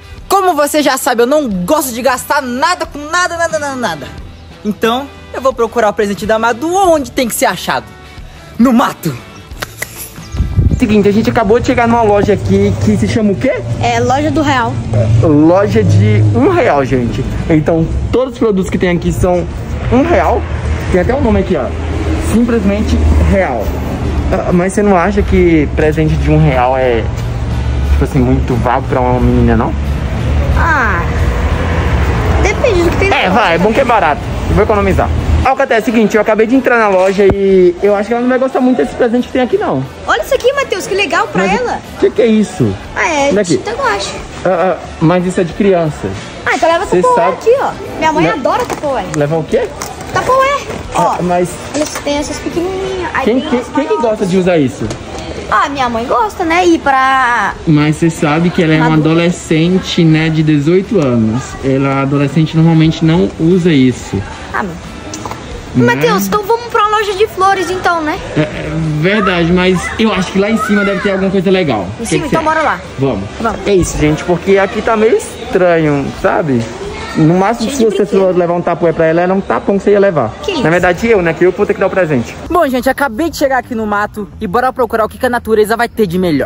como você já sabe, eu não gosto de gastar nada com nada. Então, eu vou procurar o presente da Madu onde tem que ser achado. No mato. Seguinte, a gente acabou de chegar numa loja aqui que se chama o quê? É, loja do real. Loja de R$1, gente. Então, todos os produtos que tem aqui são R$1. Tem até um nome aqui, ó. Simplesmente real. Mas você não acha que presente de R$1 é, tipo assim, muito vago pra uma menina, não? Ah, depende do que tem na loja. É bom que é barato. Eu vou economizar. Alcaté, é o seguinte, eu acabei de entrar na loja e eu acho que ela não vai gostar muito desse presente que tem aqui, não. Olha isso aqui, Matheus, que legal pra ela. O que é isso? Tinta guache. Mas isso é de criança. Então leva Tupperware aqui, ó. Minha mãe adora Tupperware. Levar o quê? Tupperware. Ó, mas tem essas pequenininhas. Quem que gosta de usar isso? Minha mãe gosta, né? Ir pra... Mas você sabe que ela é uma adolescente, né, de 18 anos. Ela, adolescente, normalmente não usa isso. Matheus, então vamos pra uma loja de flores, então, né? É verdade, mas eu acho que lá em cima deve ter alguma coisa legal. Em cima? Então bora lá. Vamos. É isso, gente, porque aqui tá meio estranho, sabe? No máximo, se você for levar um tapué pra ela, era um tapão que você ia levar. Na verdade, eu, né? Que eu vou ter que dar o presente. Bom, gente, acabei de chegar aqui no mato e bora procurar o que a natureza vai ter de melhor.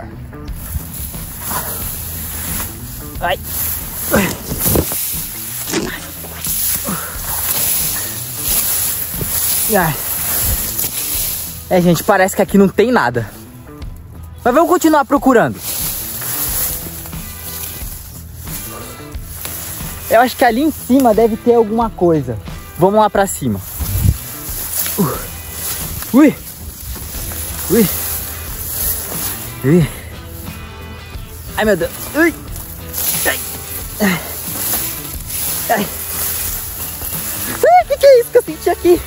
Ai. Gente, parece que aqui não tem nada. Mas vamos continuar procurando. Eu acho que ali em cima deve ter alguma coisa. Vamos lá pra cima. Ui. Ai, meu Deus. Ui. Ai. Que é isso que eu senti aqui?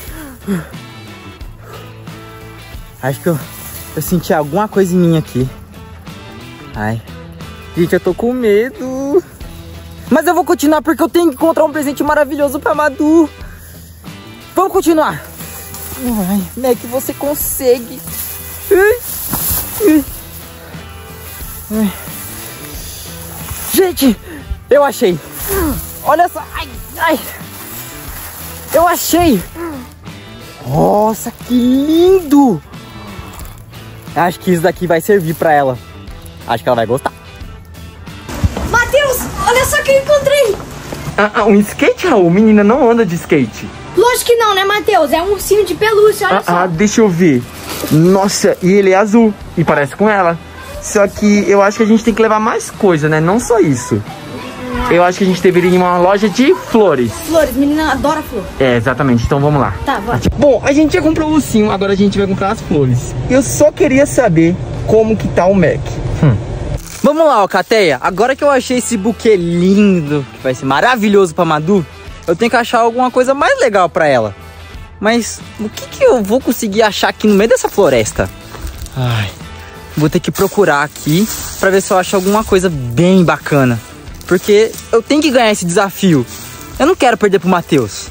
Acho que eu senti alguma coisa em mim aqui. Ai. Gente, eu tô com medo. Mas eu vou continuar porque eu tenho que encontrar um presente maravilhoso pra Madu. Vamos continuar. Ai, Mac, você consegue. Gente, eu achei. Olha só. Ai. Eu achei. Nossa, que lindo. Acho que isso daqui vai servir pra ela. Acho que ela vai gostar. Matheus, olha só que eu encontrei. Um skate, Raul? Menina não anda de skate. Lógico que não, né, Matheus? É um ursinho de pelúcia, olha só. Deixa eu ver. Nossa, e ele é azul. E parece com ela. Só que eu acho que a gente tem que levar mais coisa, né? Não só isso. Eu acho que a gente deveria ir em uma loja de flores. Flores, menina adora flor. Exatamente, então vamos lá. Tá, vai. Bom, a gente já comprou o ursinho, agora a gente vai comprar as flores. Eu só queria saber como que tá o Mac. Vamos lá, Alcateia. Agora que eu achei esse buquê lindo, que vai ser maravilhoso pra Madu, eu tenho que achar alguma coisa mais legal pra ela. Mas o que eu vou conseguir achar aqui no meio dessa floresta? Vou ter que procurar aqui pra ver se eu acho alguma coisa bem bacana. Porque eu tenho que ganhar esse desafio. Eu não quero perder pro Matheus.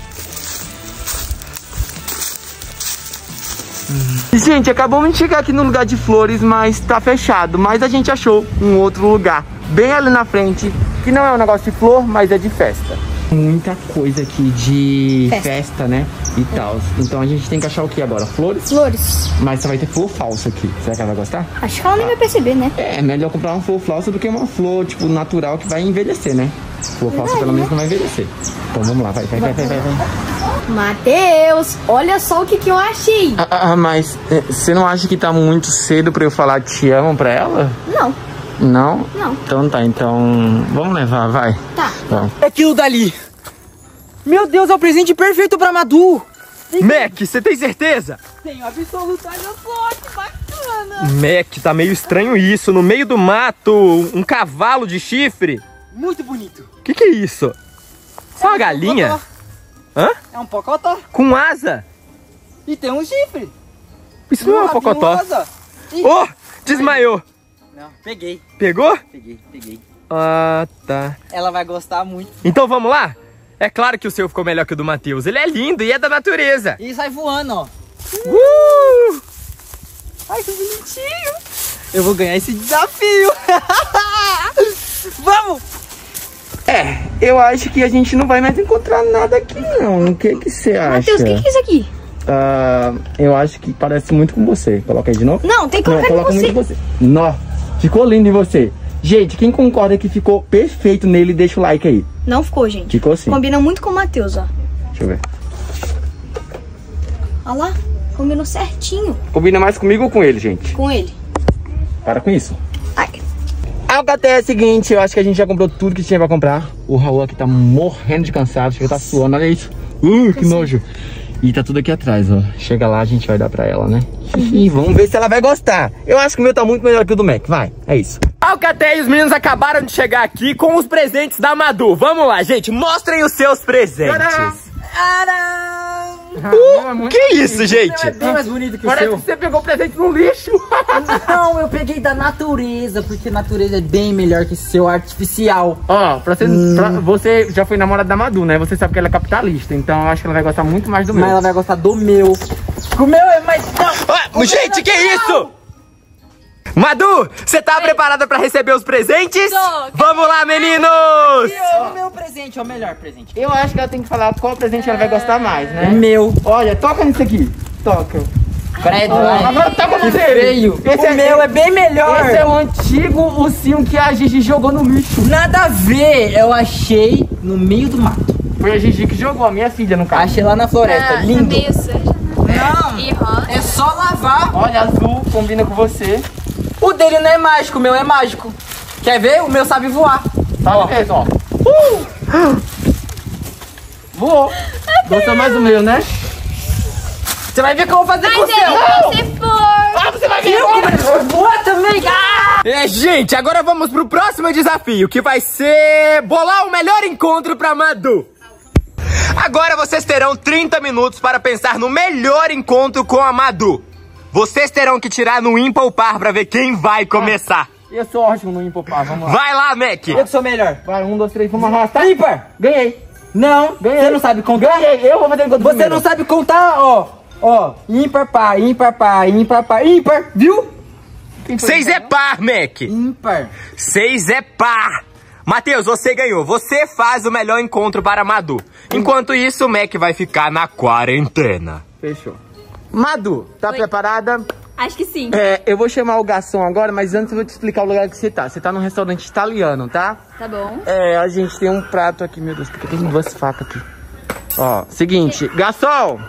Gente, acabamos de chegar aqui no lugar de flores, mas tá fechado. Mas a gente achou um outro lugar bem ali na frente, que não é um negócio de flor, mas é de festa. Muita coisa aqui de festa, né? E tal. Então a gente tem que achar o que agora? Flores? Flores. Mas só vai ter flor falsa aqui. Será que ela vai gostar? Acho que ela nem vai perceber, né? É melhor comprar uma flor falsa do que uma flor, tipo, natural que vai envelhecer, né? Flor falsa pelo menos não vai envelhecer. Então vamos lá, vai. Matheus, olha só o que eu achei. Mas você não acha que tá muito cedo pra eu falar te amo pra ela? Não. Não? Não. Então tá, então vamos levar, vai. Tá. É aquilo dali. Meu Deus, é o presente perfeito pra Madu. Mac, você tem certeza? Tenho absoluta, olha só, que bacana. Mac, tá meio estranho isso. No meio do mato, um cavalo de chifre. Muito bonito. O que é isso? Isso é uma galinha? Hã? É um pocotó. Com asa? E tem um chifre. Isso não é um pocotó. Oh, desmaiou. Não, peguei. Pegou? Peguei. Ah, tá. Ela vai gostar muito. Então vamos lá? É claro que o seu ficou melhor que o do Matheus. Ele é lindo e é da natureza. E sai voando, ó. Ai, que bonitinho. Eu vou ganhar esse desafio. Vamos! Eu acho que a gente não vai mais encontrar nada aqui, não. O que você acha? Matheus, o que é isso aqui? Eu acho que parece muito com você. Coloca aí de novo. Não, tem que colocar coloca em você. muito em você. Nó, ficou lindo em você. Gente, quem concorda que ficou perfeito nele, deixa o like aí. Não ficou, gente. Ficou sim. Combina muito com o Matheus, ó. Deixa eu ver. Olha lá, combinou certinho. Combina mais comigo ou com ele, gente? Com ele. Para com isso. Ai. Alcateia é o seguinte, eu acho que a gente já comprou tudo que tinha pra comprar. O Raul aqui tá morrendo de cansado, chega, tá suando, olha isso. Que nojo. E tá tudo aqui atrás, ó. Chega lá, a gente vai dar pra ela, né? E vamos ver se ela vai gostar. Eu acho que o meu tá muito melhor que o do Mac, vai, é isso. Alcateia e os meninos acabaram de chegar aqui com os presentes da Madu. Vamos lá, gente, mostrem os seus presentes. Que isso, gente? É bem mais bonito que Parece o seu. que você pegou presente no lixo. Não, eu peguei da natureza, porque a natureza é bem melhor que o seu artificial. Ó, você já foi namorada da Madu, né? Você sabe que ela é capitalista, então eu acho que ela vai gostar muito mais do meu. Mas ela vai gostar do meu. O meu é mais... Não, Gente, que isso? Madu, você tá preparada pra receber os presentes? Vamos lá, meninos! O meu presente é o melhor presente. Eu acho que ela tem que falar qual presente ela vai gostar mais, né? O meu. Olha, toca nisso aqui. Toca. Credo, agora toca no dele. feio. O meu é bem melhor. Esse é o antigo ursinho que a Gigi jogou no lixo. Nada a ver, eu achei no meio do mato. Foi a Gigi que jogou, a minha filha no carro. Achei lá na floresta, lindo. Meio sujo. Não, E rosa. é só lavar. Olha, azul, combina com você. O dele não é mágico, o meu é mágico. Quer ver? O meu sabe voar. Sabe mesmo, ó. Voou. Gostou mais do meu, né? Você vai ver o que eu vou fazer com o seu. Se for. Você vai ver. Voa também. Gente, agora vamos pro próximo desafio, que vai ser bolar o melhor encontro pra Madu. Agora vocês terão 30 minutos para pensar no melhor encontro com a Madu. Vocês terão que tirar no ímpar ou par pra ver quem vai começar. Eu sou ótimo no ímpar, vamos lá. Vai lá, Mac. Eu que sou melhor. Vai, 1, 2, 3, vamos arrastar. Ímpar. Ganhei. Não, Ganhei. você não sabe contar. Ganhei, eu vou fazer enquanto Você não sabe contar, ó. Ó, ímpar, par, ímpar, par, ímpar, par, ímpar, viu? 6 é par, Mac. Ímpar. 6 é par. Matheus, você ganhou. Você faz o melhor encontro para a Madu. Enquanto isso, o Mac vai ficar na quarentena. Fechou. Madu, tá preparada? Acho que sim. Eu vou chamar o garçom agora, mas antes eu vou te explicar o lugar que você tá. Você tá num restaurante italiano, tá? Tá bom. A gente tem um prato aqui, meu Deus, porque tem 2 facas aqui. Ó, seguinte, garçom!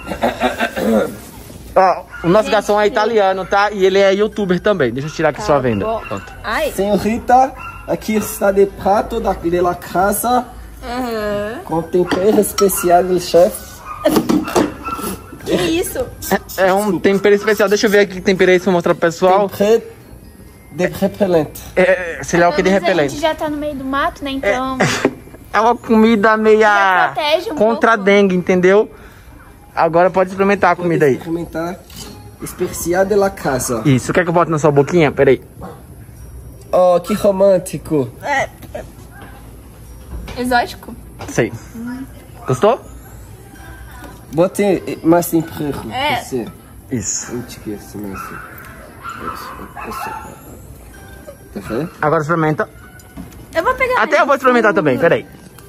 Ó, o nosso garçom é italiano, tá? E ele é youtuber também. Deixa eu tirar aqui sua venda. Pronto. Ai. Senhorita, aqui está de prato da casa com tempero especial do chefe. Que isso? É um tempero especial. Deixa eu ver aqui que tempero é esse pra mostrar pro pessoal. Tempero de repelente. Sei lá o que de A repelente. gente já tá no meio do mato, né? Então. É uma comida meia protege um contra a pouco. dengue, entendeu? Agora pode experimentar a comida aí. Experimentar especial de la casa. Isso, quer que eu bote na sua boquinha? Peraí. Oh, que romântico. Exótico? Sei. Gostou? Bote mais tempero. Você. Isso. Eu te esqueço, mas Tá vendo? Agora experimenta. Eu vou pegar. Até eu vou experimentar também, peraí.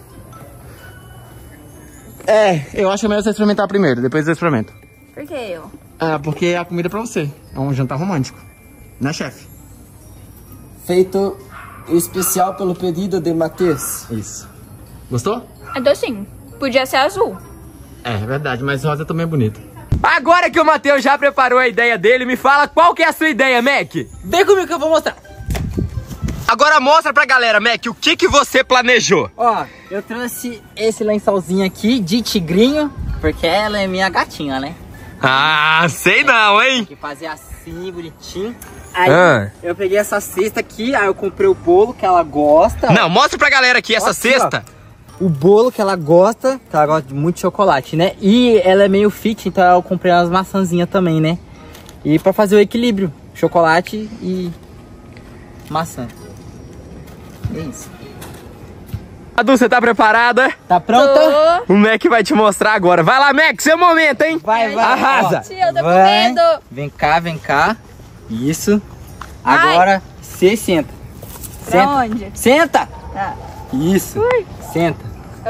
Eu acho melhor você experimentar primeiro, depois eu experimento. Por que eu? Porque é a comida pra você. É um jantar romântico. Né, chefe? Feito especial pelo pedido de Matheus. Isso. Gostou? É docinho. Podia ser azul. É verdade, mas rosa também é bonito. Agora que o Matheus já preparou a ideia dele, me fala qual que é a sua ideia, Mac. Vem comigo que eu vou mostrar. Agora mostra pra galera, Mac, o que você planejou. Ó, eu trouxe esse lençolzinho aqui de tigrinho, porque ela é minha gatinha, né? Ah, sei não, hein? Que fazer assim, bonitinho. Aí eu peguei essa cesta aqui, aí eu comprei o bolo que ela gosta. Não, mostra pra galera aqui essa cesta. O bolo que ela gosta de muito chocolate, né? E ela é meio fit, então eu comprei umas maçãzinhas também, né? E pra fazer o equilíbrio, chocolate e maçã. É isso. Madu, você tá preparada? Tá pronta? O Mac vai te mostrar agora. Vai lá, Mac, seu momento, hein? Vai. Arrasa. Tia, eu tô com medo. Vem cá. Isso. Agora, você senta. Pra onde? Senta. Tá. Isso. Ui. Senta.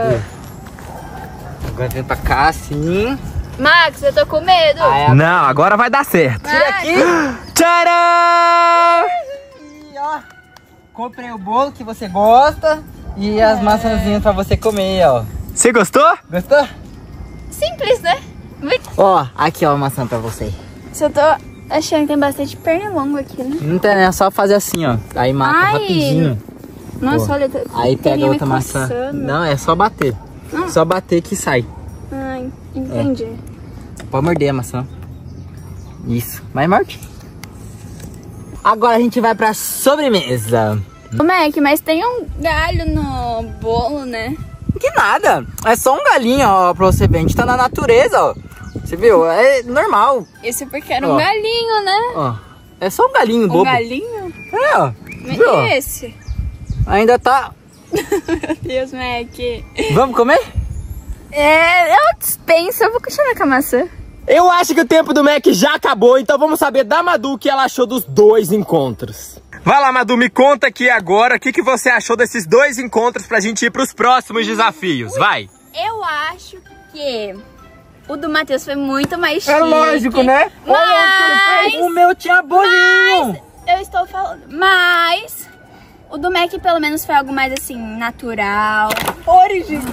Agora vem pra cá, assim. Max, eu tô com medo. Não, agora vai dar certo. Tira aqui. Tcharam! E ó, comprei o bolo que você gosta e as maçãzinhas pra você comer, ó. Você gostou? Gostou? Simples, né? Ó, aqui ó, a maçã pra você. Só tô achando que tem bastante pernilongo aqui, né? Não tem, né? É só fazer assim, ó. Aí mata rapidinho. Nossa, Pô. olha. Aí pega outra maçã. Coçando. Não, é só bater. Só bater que sai. Ah, entendi. Pode morder a maçã. Isso, vai morde. Agora a gente vai pra sobremesa. Ô, Mac, mas tem um galho no bolo, né? Que nada, é só um galinho, ó, pra você ver. A gente tá na natureza, ó. Você viu? É normal. Isso porque era um galinho, né? Ó, é só um galinho bobo. Um galinho? É, ó. Mas Viu? e esse? Ainda tá... Meu Deus, Mac. Vamos comer? Eu dispenso, eu vou continuar com a maçã. Eu acho que o tempo do Mac já acabou, então vamos saber da Madu o que ela achou dos 2 encontros. Vai lá, Madu, me conta aqui agora o que você achou desses 2 encontros pra gente ir pros próximos desafios. Vai! Eu acho que o do Matheus foi muito mais chique. É lógico, né? Mas... O meu tinha bolinho. Eu estou falando. Mas o do Mac pelo menos foi algo mais assim, natural. Original.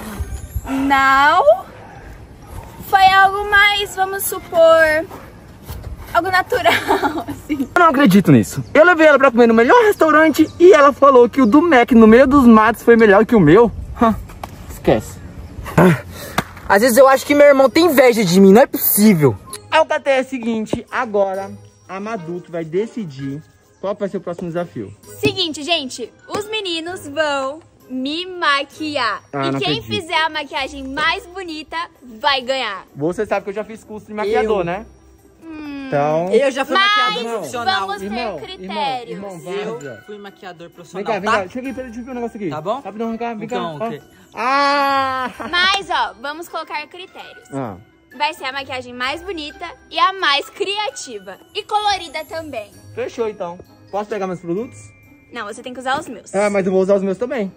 Foi algo mais, vamos supor, algo natural, assim. Eu não acredito nisso. Eu levei ela pra comer no melhor restaurante e ela falou que o do Mac no meio dos matos foi melhor que o meu. Esquece. Às vezes eu acho que meu irmão tem inveja de mim, não é possível. A Alcateia é o seguinte, agora a Madu que vai decidir qual vai ser o próximo desafio. Seguinte, gente, os meninos vão me maquiar. E quem fizer a maquiagem mais bonita vai ganhar. Você sabe que eu já fiz curso de maquiador, né? Então... Eu já fui maquiador profissional. Vamos ter critérios. Irmão, eu fui maquiador profissional, vem cá. Chega aí, deixa eu ver um negócio aqui. Tá bom? Rapidão, vem cá. Então, okay. Mas, ó, vamos colocar critérios. Vai ser a maquiagem mais bonita e a mais criativa. E colorida também. Fechou, então. Posso pegar meus produtos? Não, você tem que usar os meus. Mas eu vou usar os meus também.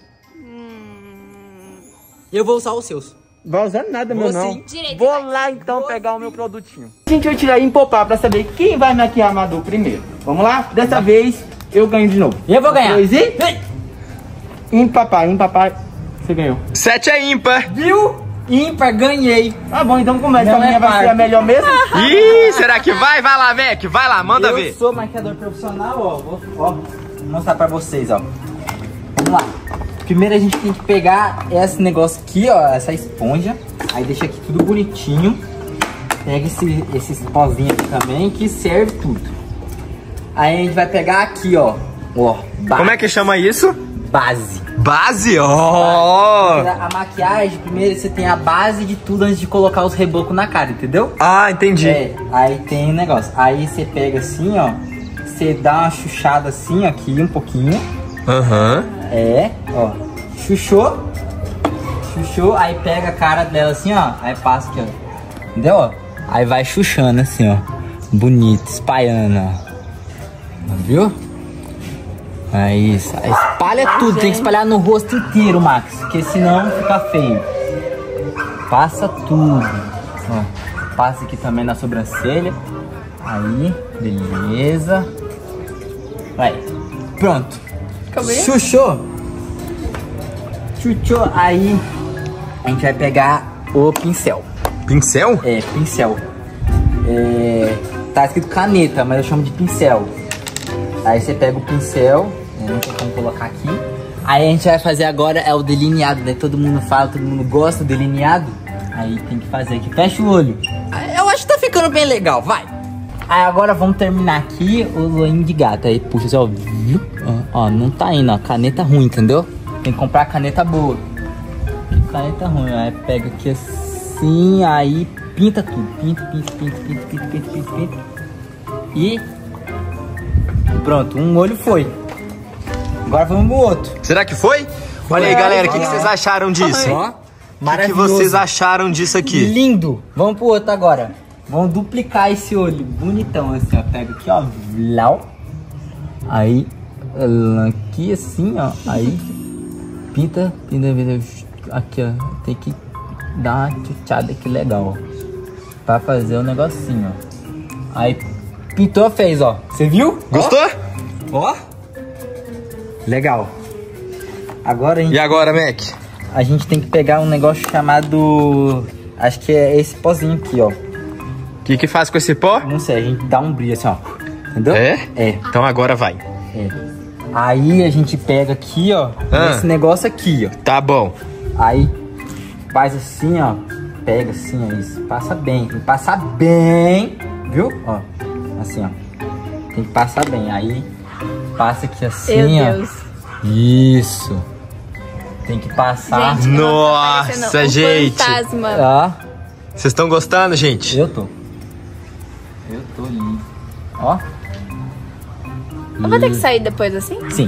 Eu vou usar os seus. Vai usar nada, meu não. Direito, vou lá então pegar o meu produtinho. A gente vai tirar e empopar pra saber quem vai maquiar a Madu primeiro. Vamos lá? Dessa vez eu ganho de novo. Eu vou ganhar. 2 e... Empapar. Você ganhou. 7 é ímpar. Viu? Ímpar, ganhei. Tá bom, então começa. A minha vai ser a melhor mesmo? Ih, será que vai? Vai lá, Mac. Vai lá, manda ver. Eu sou maquiador profissional, ó. Vou mostrar pra vocês, ó. Vamos lá. Primeiro a gente tem que pegar esse negócio aqui, ó, essa esponja. Aí deixa aqui tudo bonitinho. Pega esses pozinhos aqui também, que serve tudo. Aí a gente vai pegar aqui, ó. Base. Como é que chama isso? Base. Base? Ó! A maquiagem, primeiro você tem a base de tudo antes de colocar os rebocos na cara, entendeu? Ah, entendi. Aí tem um negócio. Aí você pega assim, ó. Você dá uma chuchada assim, aqui, um pouquinho. Ó. Chuchou, aí pega a cara dela assim, ó. Aí passa aqui, ó. Entendeu? Ó? Aí vai chuchando assim, ó. Bonito, espalhando, ó. Viu? Aí isso. Aí espalha tudo, tem que espalhar no rosto inteiro, Max. Porque senão fica feio. Passa tudo. Ó. Passa aqui também na sobrancelha. Aí, beleza. Vai. Pronto. Chuchou, aí a gente vai pegar o pincel. Pincel? É, pincel. Tá escrito caneta, mas eu chamo de pincel. Aí você pega o pincel, não tem como colocar aqui. Aí a gente vai fazer agora o delineado, né? Todo mundo fala, todo mundo gosta do delineado. Aí tem que fazer aqui, fecha o olho. Eu acho que tá ficando bem legal, vai. Aí agora vamos terminar aqui o zoinho de gato. Aí puxa assim, ó, não tá indo, ó, caneta ruim, entendeu? Tem que comprar caneta boa. Caneta ruim, aí pega aqui assim, aí pinta tudo. Pinta. E pronto, um olho foi. Agora vamos pro outro. Será que foi? Olha aí, galera, o que vocês acharam disso? Ó, o que vocês acharam disso aqui? Lindo. Vamos pro outro agora. Vamos duplicar esse olho bonitão assim, ó. Pega aqui, ó. Aí, aqui assim, ó. Aí, Pinta. Aqui, ó. Tem que dar uma chuchada aqui legal, ó. Pra fazer o negocinho, ó. Aí, pintou, fez, ó. Você viu? Gostou? Ó. Legal. Agora a gente... E agora, Mac? A gente tem que pegar um negócio chamado... Acho que é esse pozinho aqui, ó. O que faz com esse pó? Não sei, a gente dá um brilho assim, ó. Entendeu? É? É. Então agora vai. É. Aí a gente pega aqui, ó. Esse negócio aqui, ó. Tá bom. Aí faz assim, ó. Pega assim, ó. Isso. Passa bem. Tem que passar bem. Viu? Ó. Assim, ó. Tem que passar bem. Aí passa aqui assim, Meu ó. Deus. Isso. Tem que passar. Gente, nossa, gente. Fantasma. Ó. Vocês estão gostando, gente? Eu tô lindo. Ó. Eu vou ter que sair depois assim? Sim.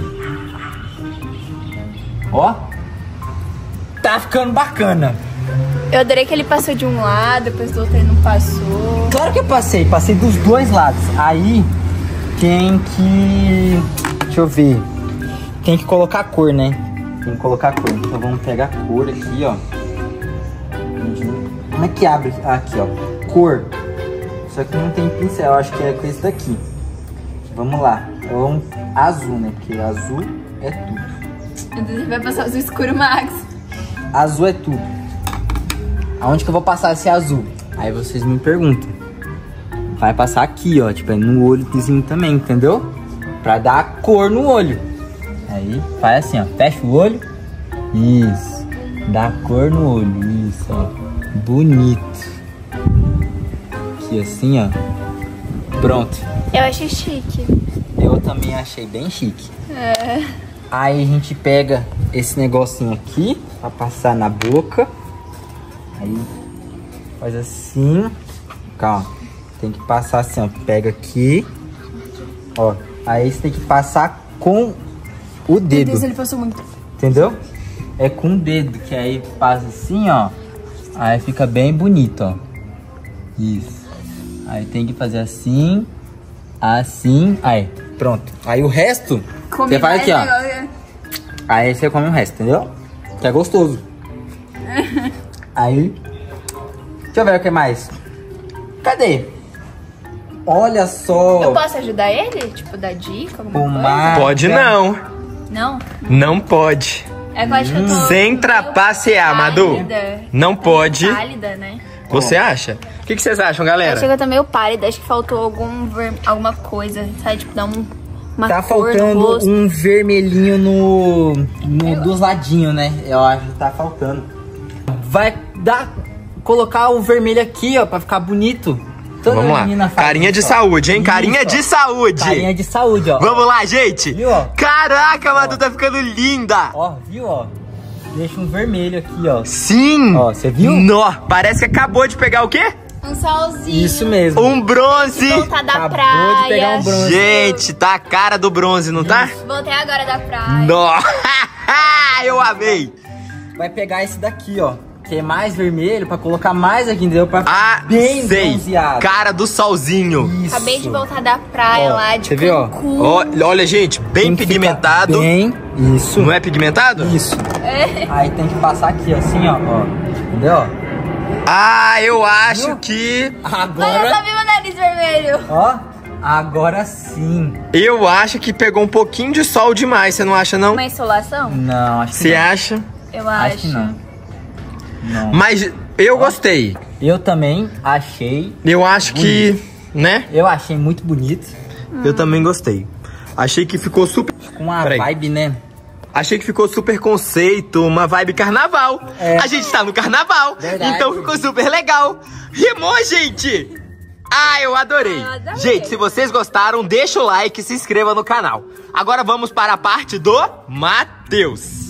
Ó. Tá ficando bacana. Eu adorei que ele passou de um lado, depois do outro ele não passou. Claro que eu passei dos dois lados. Aí tem que... Deixa eu ver. Tem que colocar a cor, né? Tem que colocar a cor. Então vamos pegar a cor aqui, ó. Como é que abre? Aqui, ó. Cor. Só que não tem pincel, eu acho que é com esse daqui. Vamos lá. Vamos azul, né? Porque azul é tudo. Você vai passar azul escuro, Max. Azul é tudo. Aonde que eu vou passar esse azul? Aí vocês me perguntam. Vai passar aqui, ó. Tipo, é no olhozinho também, entendeu? Pra dar a cor no olho. Aí faz assim, ó. Fecha o olho. Isso. Dá cor no olho. Isso, ó. Bonito. Aqui assim, ó. Pronto. Eu achei chique. Eu também achei bem chique. É. Aí a gente pega esse negocinho aqui pra passar na boca. Aí faz assim. Calma. Tem que passar assim, ó. Pega aqui. Ó. Aí você tem que passar com o dedo. Meu Deus, ele passou muito. Entendeu? É com o dedo, que aí passa assim, ó. Aí fica bem bonito, ó. Isso. Aí tem que fazer assim. Assim. Aí, pronto. Aí o resto, você faz aqui, ó. Aí você come o resto, entendeu? Que é gostoso. Aí, deixa eu ver o que mais. Cadê? Olha só. Eu posso ajudar ele? Tipo, dar dica, alguma coisa? Pode não. Não? Não pode. É que eu acho que eu tô Sem trapacear, Madu. pálida. Não pode. Pálida, né? Você acha? O que vocês acham, galera? Acho que eu tô meio pálida, acho que faltou alguma coisa, sabe? Tipo, dar uma Tá cor no faltando rosto. um vermelhinho dos ladinhos, né? Eu acho que tá faltando. Vai colocar o vermelho aqui, ó, pra ficar bonito. Toda Vamos lá. menina faz Carinha isso, de ó. saúde, hein? Carinha Isso, de ó. saúde. Carinha de saúde, ó. Vamos lá, gente. Viu, ó? Caraca, a Madu tá ficando linda. Ó, viu, ó? Deixa um vermelho aqui, ó. Sim. Ó, você viu? Nó, parece que acabou de pegar o quê? Um solzinho. Isso mesmo. Um bronze. Voltar da Acabou praia. de pegar um bronze. Gente, tá a cara do bronze, não tá? Voltei agora da praia. Nó. Eu amei. Vai pegar esse daqui, ó. Que é mais vermelho, pra colocar mais aqui, entendeu? Pra ficar Ah, bem sei. bronzeado. Cara do solzinho. Isso. Acabei de voltar da praia Ó, lá de você viu, ó? Cancún. Olha, gente, bem Tem que pigmentado. ficar bem, isso. Não é pigmentado? Isso. É. Aí tem que passar aqui, assim, ó. Entendeu? Ah, eu acho que... Mas eu Agora, só vi meu nariz vermelho. ó. Agora sim. Eu acho que pegou um pouquinho de sol demais, você não acha, não? Uma insolação? Não, acho que Você não. acha? Eu acho. que não. Não. Mas eu gostei. Eu também achei. Eu acho que, né? Eu achei muito bonito. Eu também gostei. Achei que ficou super... Com uma Peraí. vibe, né? Achei que ficou super conceito, uma vibe carnaval. É. A gente tá no carnaval, Verdade. então ficou super legal. Rimou, gente! Ah, eu adorei. Eu adorei. Gente, se vocês gostaram, deixa o like e se inscreva no canal. Agora vamos para a parte do Matheus.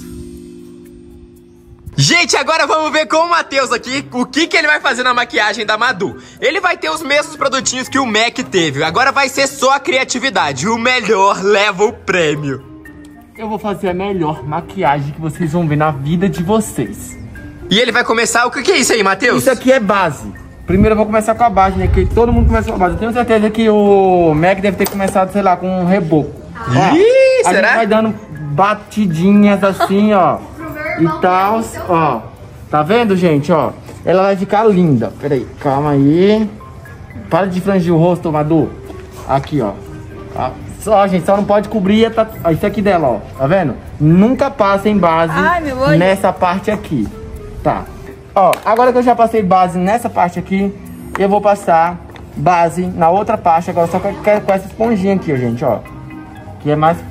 Gente, agora vamos ver com o Matheus aqui o que ele vai fazer na maquiagem da Madu. Ele vai ter os mesmos produtinhos que o Mac teve. Agora vai ser só a criatividade. O melhor leva o prêmio. Eu vou fazer a melhor maquiagem que vocês vão ver na vida de vocês. E ele vai começar... O que é isso aí, Matheus? Isso aqui é base. Primeiro eu vou começar com a base, né? Que todo mundo começa com a base. Eu tenho certeza que o Mac deve ter começado, sei lá, com um reboco. Ó, Ih, a será? gente vai dando batidinhas assim, ó. e tal, ó. Tá vendo, gente, ó? Ela vai ficar linda. Pera aí, calma aí. Para de frangir o rosto, Madu. Aqui, ó. Só, gente, só não pode cobrir isso aqui dela, ó. Tá vendo? Nunca passem base nessa parte aqui. Tá. Ó, agora que eu já passei base nessa parte aqui, eu vou passar base na outra parte. Agora só com essa esponjinha aqui, ó, gente, ó. Que é mais...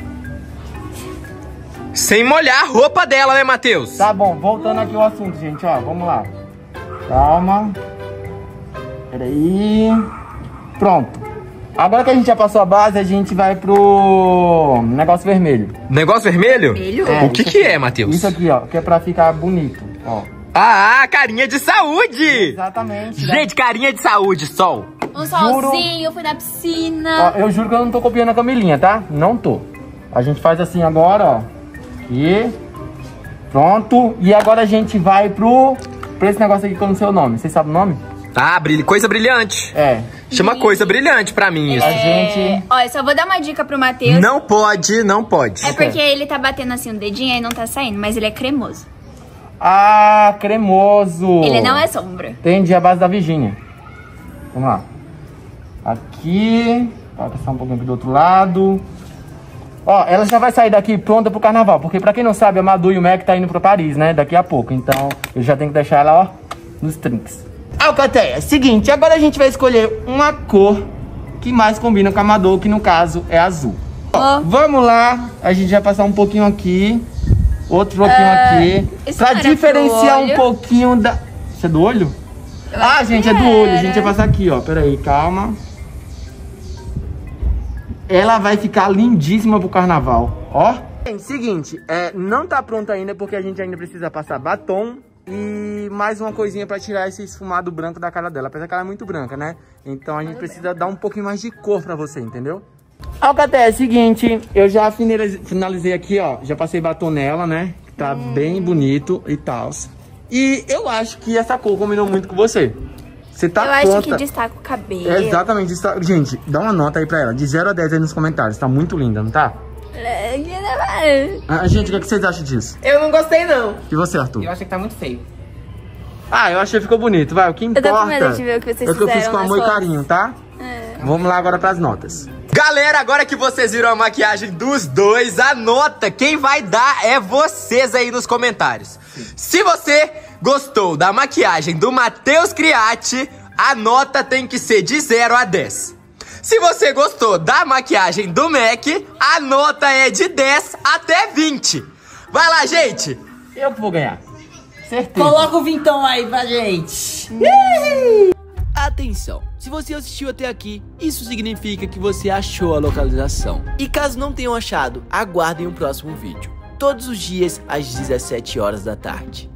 Sem molhar a roupa dela, né, Matheus? Tá bom, voltando aqui ao assunto, gente, ó. Vamos lá. Calma. Peraí. Pronto. Agora que a gente já passou a base, a gente vai pro negócio vermelho. Negócio vermelho? É, o que é, Matheus? Isso aqui, ó, que é pra ficar bonito, ó. Ah, carinha de saúde! Exatamente. Gente, carinha de saúde, sol. Um solzinho, eu fui na piscina. Ó, eu juro que eu não tô copiando a Camilinha, tá? Não tô. A gente faz assim agora, ó. Aqui. Pronto. E agora a gente vai pra esse negócio aqui que eu não sei o nome. Vocês sabem o nome? Ah, coisa brilhante. É. Chama coisa brilhante pra mim isso. A gente... Ó, eu só vou dar uma dica pro Matheus. Não pode, não pode. É porque ele tá batendo assim o dedinho e não tá saindo, mas ele é cremoso. Ah, cremoso. Ele não é sombra. Entendi, a base da Virgínia. Vamos lá. Aqui. Vou passar um pouquinho aqui do outro lado. Ó, ela já vai sair daqui pronta pro carnaval. Porque pra quem não sabe, a Madu e o Mac tá indo pra Paris, né? Daqui a pouco. Então, eu já tenho que deixar ela, ó, nos trinks. Alcateia, seguinte, agora a gente vai escolher uma cor que mais combina com a Madu, que no caso é azul. Ó, vamos lá, a gente vai passar um pouquinho aqui, outro pouquinho aqui, pra diferenciar um pouquinho da... Isso é do olho? Ah, gente, é do olho, a gente vai passar aqui, ó, peraí, calma. Ela vai ficar lindíssima pro carnaval, ó. Seguinte, não tá pronto ainda porque a gente ainda precisa passar batom e mais uma coisinha pra tirar esse esfumado branco da cara dela. Apesar que ela é muito branca, né? Então a gente precisa dar um pouquinho mais de cor pra você, entendeu? Alcaté, é o seguinte, eu já finalizei aqui, ó. Já passei batom nela, né? Tá bem bonito e tal. E eu acho que essa cor combinou muito com você. Você tá pronta. Eu acho que destaca o cabelo. Exatamente. Gente, dá uma nota aí pra ela. De 0 a 10 aí nos comentários. Tá muito linda, não tá? Gente, o que vocês acham disso? Eu não gostei, não. E você, Arthur? Eu achei que tá muito feio. Ah, eu achei que ficou bonito. Vai, o que importa eu tô com medo de ver o que vocês é que eu fiz com amor e carinho, tá? Vamos lá agora pras notas. Galera, agora que vocês viram a maquiagem dos dois, a nota quem vai dar é vocês aí nos comentários. Se você gostou da maquiagem do Matheus Criati, a nota tem que ser de 0 a 10. Se você gostou da maquiagem do Mac, a nota é de 10 até 20. Vai lá, gente! Eu vou ganhar. Certeza. Coloca o vintão aí pra gente. Atenção, se você assistiu até aqui, isso significa que você achou a localização. E caso não tenham achado, aguardem o próximo vídeo. Todos os dias às 17 horas da tarde.